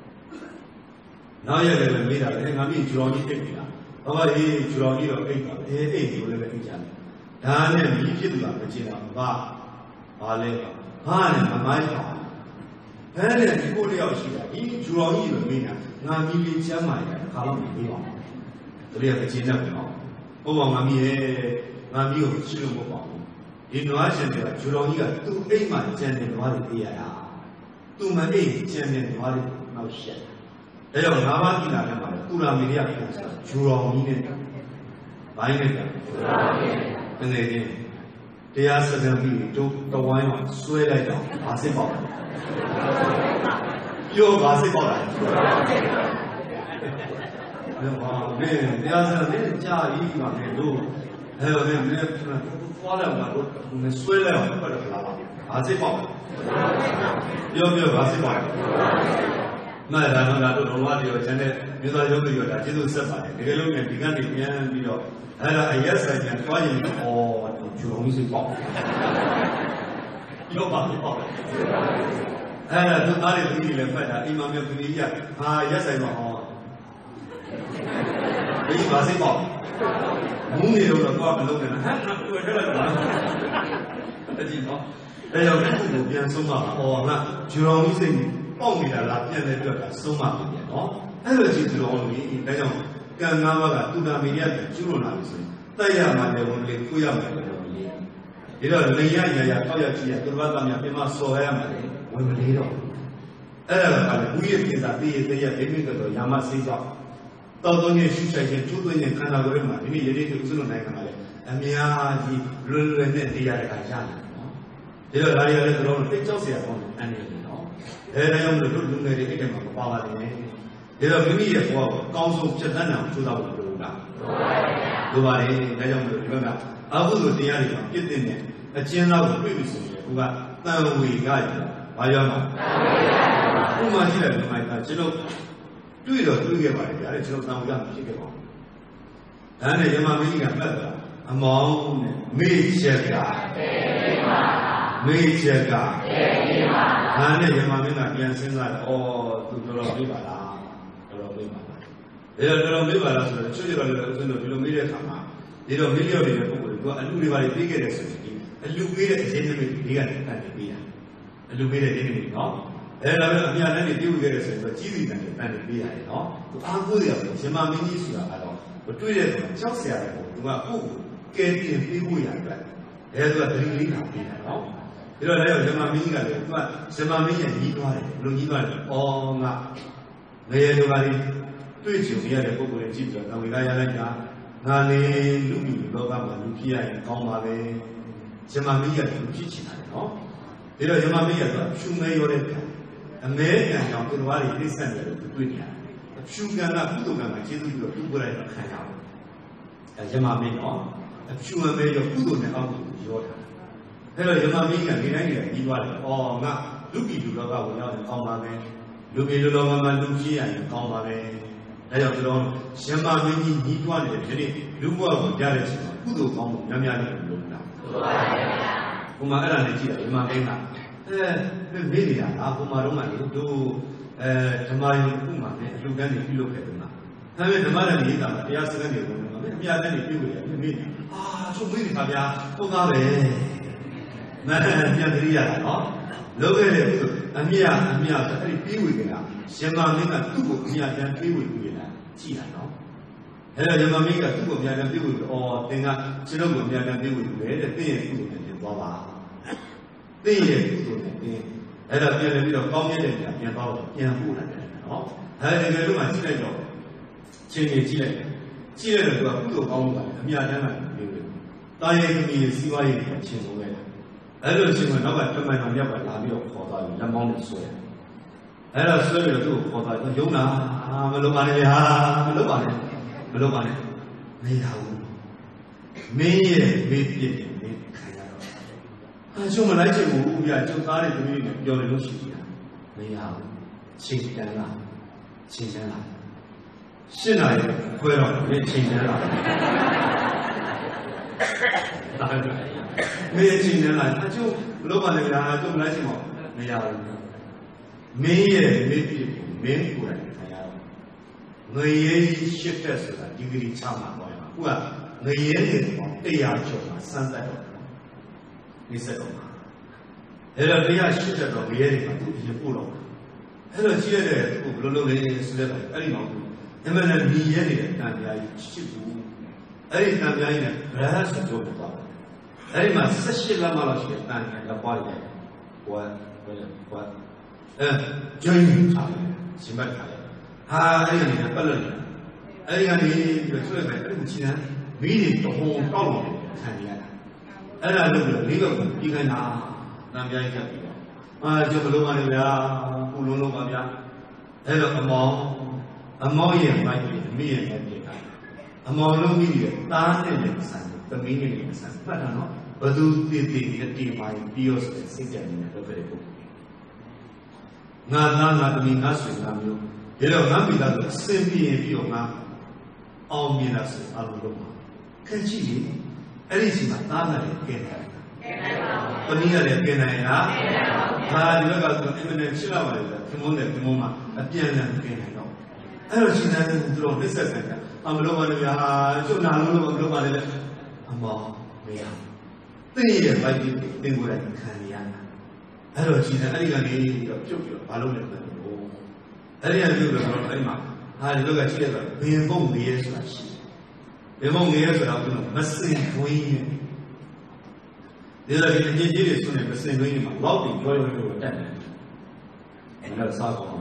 နောက်ရတယ်လည်းမေးတာလေငါမီးဂျိုတော်ကြီးအိတ်ပြီလားဘာမှရေးဂျိုတော်ကြီးတော့အိတ်ပါအိတ်ကိုလည်းပဲအိတ်ကြတယ်ဒါနဲ့မီးဖြစ်သူကမချင်တော့ဘာလဲဘာနဲ့မမိုင်းပါဘယ်နဲ့ဒီကိုတယောက်ရှိတာဒီဂျူတော်ကြီးလိုမေးတာငါမီးလေးချမ်းမာတယ်ခါတော့မပြီးပါဘူးတတိယအချင်းနဲ့ပေါ့ဟိုငါမီးရဲ့ငါမီးကိုရှိလို့မပေါ့ဘူးဒီနွားရှင်တွေကဂျူတော်ကြီးကသူ့အိမ်မှာကျန်တဲ့နွားတွေသိရတာသူ့မအိမ်ကျန်တဲ့နွားတွေနောက်ရှက်ဒါကြောင့်၅ပါးကိလာနဲ့ပါတယ်သူရာမီရိယပြန်ဆိုတာဂျူတော်ကြီးနဲ့ဘိုင်းနဲ့ပြန်ဂျူတော်ကြီးနဲ့ငယ်ချင်းတရားစကားပြီးတို့တဝိုင်းမှာဆွဲလိုက်တော့ဘာစစ်ပေါက်လဲပြောဘာစစ်ပေါက်လဲဘာလဲတရားစကားနဲ့ကြာကြီးမှာလေတို့အဲ့တော့လည်းဖွားလိုက်မှာတို့ဆွဲလိုက်အောင်ပတ်တော့လာပါဘာစစ်ပေါက်လဲပြောဘာစစ်ပေါက်လဲမှန်တယ်နော်တို့ဘဝတည်းရောကျန်တဲ့မြေသားရုပ်တွေရောဒါကျေးဇူးဆက်ပါတယ်ဒီလိုမျိုးဒီကနေပြန်ပြီးတော့အဲ့ဒါအရက်ဆိုင်ပြန်သွားရင်ဂျူတော်ကြီးစိတ်ပေါက်ပြောပါလိမ့်ပေါ့အဲ့ဒါသူသားတွေသူကြီးလည်းဖတ်တာအိမ်မှာမျိုးသူကြီးကဟာရက်ဆိုင်တော့ဟောဒီပါစိတ်ပေါက်မူးနေတော့တော့မလုပ်နဲ့ဟမ်တွေ့ကြလိုက်ပါတတိနော်ဒါကြောင့်ခုကိုပြန်ဆုံးမှာဟောငါဂျူတော်ကြီးစိတ်ပေါက်နေတာလားပြန်လဲပြောတာဆုံးမှာပြန်နော်အဲ့လိုကြည့်ကြလို့ဒီဒါကြောင့်ကံ၅ပါးကသူနာမီရတဲ့ကျူးလွန်လာပြီဆိုရင်တက်ရမှာလည်းဝင်လေကိုရမှာလည်းဝင်လေဒီတော့လေရရတောက်ရကြည့်ရသူတော်ဘာသာများပြင်မစော်ရမှာလေဝင်မလေးတော့အဲ့ဒါကလည်းဘူးရဲ့ပြင်စာတည်ရတည်းရဒိဋ္ဌိတော်ရာမစေးကြောင့်တော်တော်နဲ့ရှုချိုက်ခြင်းကျိုးသွင်းခြင်းခန္ဓာကိုယ်ရဲ့မှာဒီနေ့ရည်ရည်ဥစ္စလို့နိုင်မှာလေအများကြီးလွယ်လွယ်နဲ့သိရတဲ့အခါရတယ်နော်ဒီတော့ဒါတွေကလည်းတော်တော်သိကြောက်စရာကောင်းတယ်အန်တယ်နော်ဒါကြောင့်မလို့တို့လူငယ်တွေအိတ်ထဲမှာမပါပါတယ်ဒီတော့မိမိရဲ့ဘဝကိုအကောင်းဆုံးဖြတ်သန်းအောင်ကြိုးစားဖို့လိုလားလိုပါတယ်ဒါကြောင့်မလို့ဒီဘက်ကအဘုဒ္ဓတရားတွေမှာပြည့်တဲ့အကျဉ်းသားကိုတွေ့ပြီဆိုရင်ကိုကတန်ဝေကရဘာရောမှာဥမာရှိတယ်ဒီမှာကျွန်တော်တွေ့တော့တွေ့ခဲ့ပါတယ်ဗျာကျွန်တော်တန်ဝေကဖြစ်ခဲ့ပါဘူးဒါနဲ့ယမမင်းကြီးကမှတ်တာအမောင်းနဲ့မေ့ချက်ကမေ့ချက်ကဒါနဲ့ယမမင်းကပြန်စဉ်းစားတယ်ဩသူတော်တော်ပြေးပါလားတော်တော်ပြေးပါလားဒါတော့တော်တော်ပြေးပါလားဆိုတော့ချွတ်ရတော့လည်းဦးဇင်းတို့ဒီလိုမေးတဲ့အခါမှာဒီတော့မင်းလျော့နေတဲ့ပုံစံကအလူတွေပါပြေးခဲ့တယ်ဆိုရင်အလူပေးတဲ့အခြင်းတွေဒီကနေတန်နေပေးတာအလူပေးတဲ့ခြင်းတွေနော်အဲ့ဒါလည်းအများနဲ့ပြုတ်ခဲ့တယ်ဆိုတော့ကြီးစီတန်နေတန်နေပေးရတယ်နော်သူအားကိုးရအောင်ရှင်မမင်းကြီးဆိုတာကတော့မတွေ့တဲ့ကောင်ကြောက်စရာတယ်ပေါ့သူကကိုယ်ကဲတင်ပေးဖို့ရအတွက်အဲ့ဒါသူကတတိလေးတာပေးတာနော်ဒီတော့လည်းရှင်မမင်းကြီးကလည်းသူကရှင်မမင်းရဲ့ညီးသွားတယ်ဘလို့ညီးသွားတယ်အော်ငါငရေလူကလေးတွေ့ကြုံရတဲ့ပုံကိုကြည့်ပြီးတော့ဝေကရလိုက်တာငါလေလူလူလောကမှာလူဖြစ်ရရင်ကောင်းပါလေယမမင်းကြီးကလူဖြစ်ချင်တယ်နော်ဒီတော့ယမမင်းကြီးကဖြူမဲရောတဲ့အမဲကံကြောင့်သူတော်ဘာတွေသိဆက်နေတယ်လို့တွေ့နေရတယ်ဖြူကံကကုသိုလ်ကံကကျေးဇူးပြီးတော့သူ့ကိုယ်တိုင်ခံရအောင်ယမမင်းနော်ဖြူမဲရောကုသိုလ်နဲ့အောက်ကိုရောတာအဲ့တော့ယမမင်းကြီးကနေတိုင်းနေပြီးသွားတယ်အော်ငါလူပြည်လူလောကကိုရောက်ရင်ကောင်းပါမယ်လူပြည်လူလောကမှာလူဖြစ်ရရင်ကောင်းပါမယ်ဒါကြောင့်ကျွန်တော်ယမမင်းကြီးညီးတွားနေတဲ့ဒီနေ့လူဘဝကိုကြားတဲ့အချိန်မှာကုသိုလ်ကောင်းမှုများများလေးလုပ်တာဟုတ်ပါဘူးဘုမာအဲ့ဒါနဲ့ကြည့်တယ်ယမမင်းကမေးနေတာဘုမာတော့မှလေတို့ဓမ္မယုံခုမှလည်းအလူကန်းတွေပြုလုပ်ခဲ့တယ်မှာဒါပေမဲ့ဓမ္မနဲ့ရေးတာမှာတရားစကားတွေဝင်မှာအများနဲ့ပြုလို့ရတယ်မေးတယ်ချုပ်မေးနေတာဗျာဟုတ်သားပဲနားပြန်ကြည့်ရတာနော်လုပ်ခဲ့တဲ့ကုသိုလ်အမြတ်ဆိုအဲ့ဒီပြီးဝေကတာယမမင်းကသူ့ကိုအမြတ်ပြန်ပြီးဝေပြီးလာကြည့်တာနော်အဲ့တော့ယမမင်းကသူ့ကိုအမြတ်ပြန်ပြီးဝေပြီးသင်ကကျွန်တော်ကိုအမြတ်ပြန်ပြီးဝေပြီးလေတဲ့သင်ရဲ့ကုသိုလ်နဲ့သွားပါသင်ရဲ့ကုသိုလ်နဲ့သင်အဲ့တော့ပြန်ပြီးတော့ကောင်းမြတ်တဲ့ပြန်သွားတော့ပြန်ပို့လာတယ်နော်အဲ့ဒီကလေးကကြည့်လိုက်တော့ချင်းကြီးကြည့်လိုက်တော့သူကကုသိုလ်ကောင်းမှုပါအမြတ်တမ်းမှပြီးဝေတာရဲ့သမီးရဲ့စီးပွားရေးကိုချင်းဆုံးခဲ့တယ်အဲ့လိုချင်းကနောက်ကတမန်တော်မြတ်ကလာပြီးတော့ခေါ်သွားပြီးလက်မောင်းနဲ့ဆွဲတယ်အဲ့တော့ဆွဲပြီးတော့သူ့ကိုခေါ်သွားရုံနာမလုပ်ပါနဲ့ဗျာမလုပ်ပါနဲ့မရဘူးမင်းရဲ့မေးပြစ်တယ်မင်းခံရတော့ကျုံမလိုက်ချင်ဘူးဗျာကျုံသားတဲ့သမီးတွေပြောတယ်လို့ရှိသေးတာမရဘူးချိန်တန်းလာရှင်းနာရီခွဲတော့ဒီချိန်တန်းလာမင်းချိန်တန်းလာအကျုံမလုပ်ပါနဲ့ဗျာကျုံမလိုက်ချင်ပါမရဘူးမင်းရဲ့မေးပြစ်ကိုမင်းကိုယ်တိုင်ခံရတော့ငရေရှစ်တက်ဆိုတာဒီဂရီချမှာပေါ့ရမှာခုကငရေနေပေါ့100ကျော်မှာစမ်းသက်တော့ဒီစက်တော့အဲ့တော့180တက်တော့ငရေတွေမှာသူပြင်ပို့တော့အဲ့တော့ကြည့်ရတဲ့ခုဘယ်လိုလုပ်လဲဆိုတဲ့အဲ့ဒီမှာသူအမှန်နဲ့မြည်ရနေတဲ့တန်ပြားကြီးချစ်ဘူးအဲ့ဒီတန်ပြားကြီးနဲ့ဗရဟတ်ဆိုတော့ပေါ့အဲ့ဒီမှာ18လမ်းလောက်ရှိတဲ့တန်ပြားရောက်သွားတယ်ဘွားကျင်းထားတယ်ရှင်ဘတ်ထားတယ်ဟာအဲ့ဒီကနေပတ်လို့အဲ့ဒီကနေပြီးတော့ဆွဲမယ်အဲ့ဒီချီနန်းမီးတွေတဟုံတောက်လို့ခံရတာအဲ့ဒါလို့လေးဘက်ကိုပြီးခိုင်းတာတန်ပြားကြီးကပြီးတော့ကျုပ်မလုံးပါနဲ့ဗျာခုလုံးပါဗျာအဲ့တော့အမောင်းရဲ့မိုက်ပြီးအမိရဲ့မိုက်ပြီးအမောင်းလုံးမိရဲ့တားနဲ့လည်းဆန်သမီးနဲ့လည်းဆန်ပတ်တာနော်ဘသူတည်အတီးပိုင်းပြီးရောဆိုတဲ့စိတ်ကြံနေတဲ့လုပ်ခဲ့တဲ့ပုဂ္ဂိုလ်ငါသားငါသမီးငါဆွေငါမျိုးဒီတော့ငါမိသားစုအစင်ပြင်းပြီးတော့ငါအောင်မြင်တာဆိုအလိုလုပ်ပါခက်ကြည့်လေအဲ့ဒီစီမှာသားတယ်ကဲတယ်သမီးရတယ်ကဲနိုင်လားဒါဒီဘက်ကသူအင်မတန်ချစ်လာပါလေခင်မုန်းတယ်ခင်မုန်းမှာအပြန်အလှန်ကဲနိုင်တော့အဲ့တော့ရှင်သားသူတို့နှိမ့်ဆက်တယ်မလုပ်ပါနဲ့ဗျာကျွတ်နာလို့မလုပ်ပါနဲ့လေအမောမရသိရဲ့ဘိုက်ကြီးတင်ကိုယ်တိုင်ခံရတာအဲ့တော့ရှင်သားအဲ့ဒီကနေပြီးတော့ပြုတ်ပြီးတော့ဘာလုပ်လဲဆိုတော့အဲ့ဒီကပြုတ်တော့အဲ့ဒီမှာဒီလိုကကြည့်ရတော့ဘင်ပုံငရဲဆိုတာရှိတယ်ဘင်ပုံငရဲဆိုတာကမစင်ဝင်းရဲ့ဒီလိုဒီအကြီးကြီးတွေဆိုနေမစင်ဝင်းမှာလောက်ပြီးကြောတက်တယ်အဲ့ဒါစားကောင်း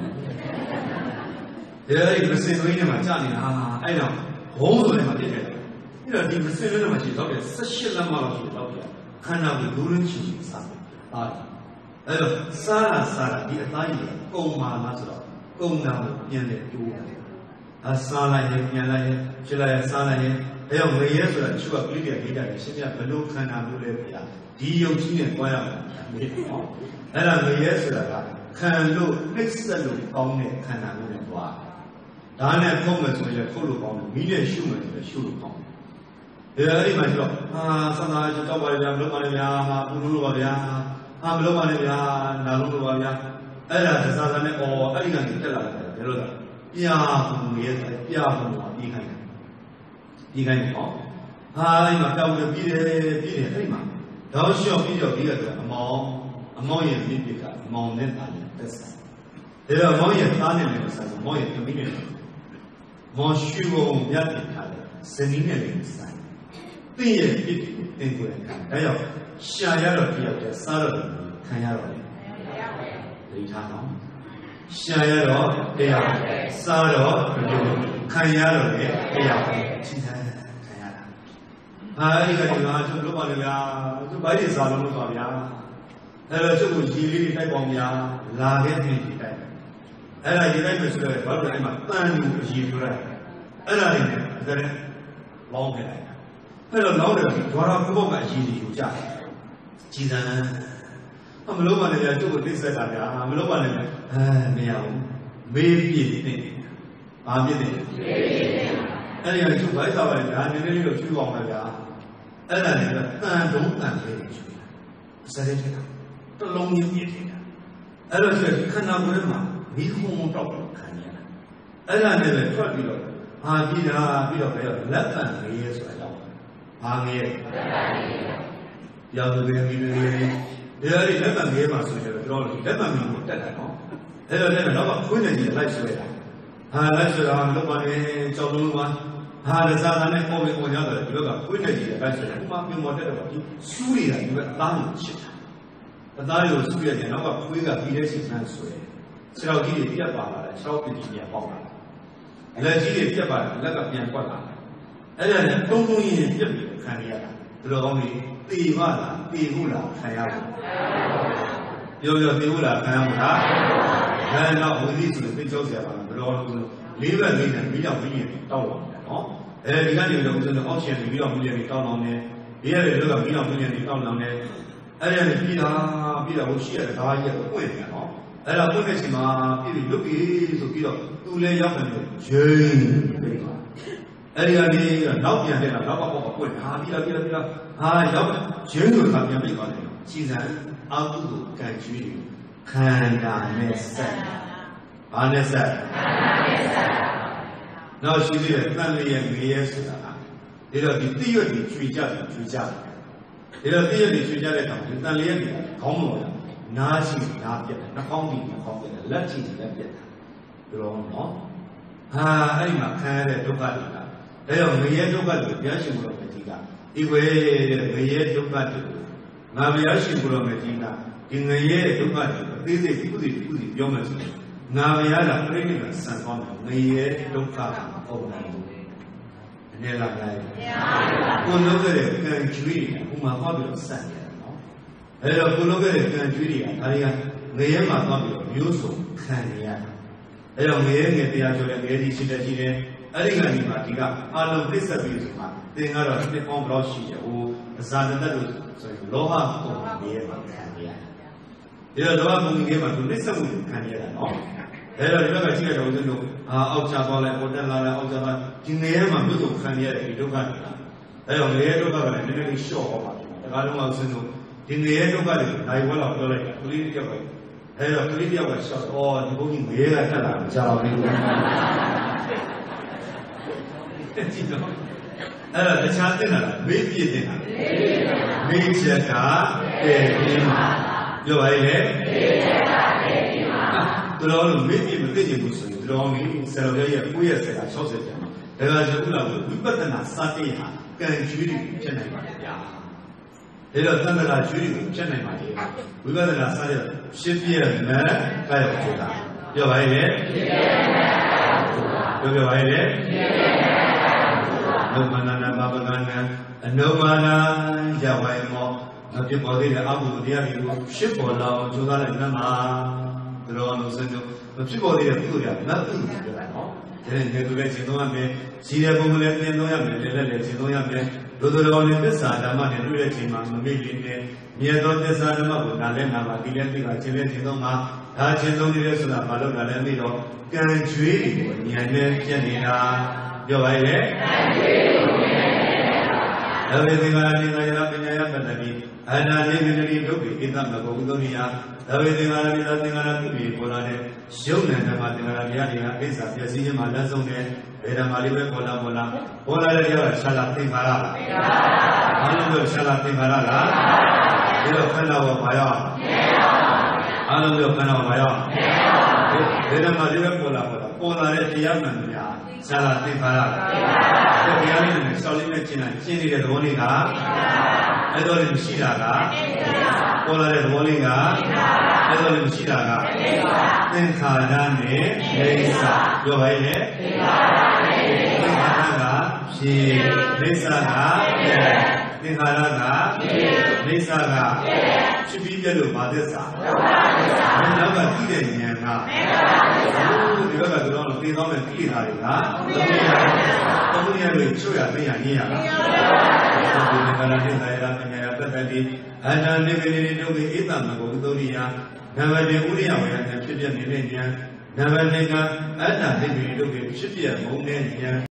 တယ်ဒီမစင်ဝင်းထဲမှာကြာနေတာအဲ့တော့ဘုံဆိုနေမှာဖြစ်တယ်အဲ့တော့ဒီမစင်ဝင်းထဲမှာရှိတော့18လမ်းမလောက်ရှိတော့ပြခန္ဓာကိုလူရင်းချီစားတယ် Sara, the Atari, Oma Mazra, Oma, Yende, Asala, Yana, Chila, Sana, they are way yes, and Chua Pliga, Shia, Pelu, Kana, Lulepia, Dio, Chin, Poya, and I may yes, can look, next the look, only Kana, Lulepia. Dana Thomas was a full of million Schumann, the Schulcom. The early my job, sometimes you talk about Lumania, Uluavia, Amlomania, Naluavia, Ella, the Southern or Elegant Tella, I'm a fellow of Peter, thou shall be your theatre among your Lipica, among them, that's there are more than Tanian, more than communion. Monsieur Yatica, sending a inside. The into a Shayara, Sarah, Kayara. Shayara, Sarah, Kayara, I got to look on the body Salomon. Hello, to Gili Tagonia, La Get and I did to but I'm a fan of Gila. And I did long hair. Hello, Laura, what are the woman Gili? Gina. I'm a low one in the this. I'm a low one in meow. Maybe I'm getting anyway, 2 5 hours, and then you 2 on my yard. And I don't say the long eating. I don't say, can I remember? We won't talk about Kanya. And I never tried to look. I did a bit of a left and years ago. I'm here. Young baby, there is never be able to draw. Never mean that I know. There never know what Queen in the life way. I like to look on a Choluma. The Southern and Home with other. You look at Queen in the life way. Who might be more than Sui and you were lying shit. But I was Sui and our Queen of Village man's way. So I'll give you a bar, so I'll give you a bar. Let's give you a bar, let up your bar. And then don't go in Kanya. The only Tivana, Tivula, Kayama. You're Tivula, Kayama. And now we need to be Joseph and the Lord leave a million million down. And began in the ocean, we don't million down on it. Here they look at million down on it. And then Peter will share the high way. And I put it in my look to get up 2 lay up and Jane. And I need a love and then a love of a I love Jane will have your big on it. She's an out to can you. Can I miss that? Now she did a family and years. It'll be theory 3 judges, 3 judges. It'll be a 3 judges, not living, common. Nazi, not yet, not only Latin, not yet. You don't know? I'm a kind of Ducati. They are Mayer Ducati, Yashim Rometica. If we Mayer Ducati, Naviashim Rometica, in the year Ducati, this is good, Yomatic. Naviada, Premier, San Juan, Mayer Ducati, over Nella. Who look at it, and Julie, whom I want to send. Hello, who look at it, and Julia, Mayama Bobby, Yusu, Kanya. Hello, Mayang, the actual lady, she did it. I think I'm Matica, I love this abuse. They are a bit on Roshi, who Zanadu, so Loha, Mayama, Kanya. They are the one who gave us to listen with Kanya. Hello, remember, I don't know, Outsabala, Odella, Odzava, Jinayama, Mutu, Kanya, you don't have it. Hello, Mayado, and then we show about it. I don't also know. In the end of it, I will have to like to leave your way. Hello, to leave your way, shot all the booking here at the hello, the child dinner, baby dinner. Make your car, you're the Lord may be with the Muslim, the only celebrate 2 years ago, sausage. There are the we better not Sati, can Judy, Chennai. They are done that Judy, Chennai. We better not say, Shippier, man, Kayaka. You're right no manana, Babagana, and no mana, Yawaimo, 那别跑的了，阿布的里头十跑了，就他来那嘛，对了，农村就那别跑的了，不了，那不对了。这人都在街头上面，现在我们来街头上面，来街头上面，都老的这啥的嘛，路来骑嘛，没理的，面到这啥的嘛，不拿来拿嘛，地来这个，前面街头嘛，他街头的人说的，马路拿来没到，感觉里年年见你啦，要来耶。Everything I did, I have been a penalty, and I didn't look at it. Everything I did, I think I have been for it. Shown and the Matina is a Yasin Malazone, Veda Malibu Pola, Pola Shalati Mara. Another Shalati Mara, you have Pana Maya. Another Pana Maya. Veda Malibu Pola, Pola Yamania, Shalati Mara. The solid China, Chini the Monica, Edolim Shidaga, Pola the Monica, Edolim Shidaga, then Kadane, Lesa, Yohe, Nikanaga, she, Lesaga, Nikanaga, Lesaga, she be the Madesa. Never did it, you got to go to the home and clean her. Only show ya me here. And I'm living in the Itan of Godoria. Never the Uria and Chipian Millennia. Never nigger, and I'm living in the Chipian Millennia.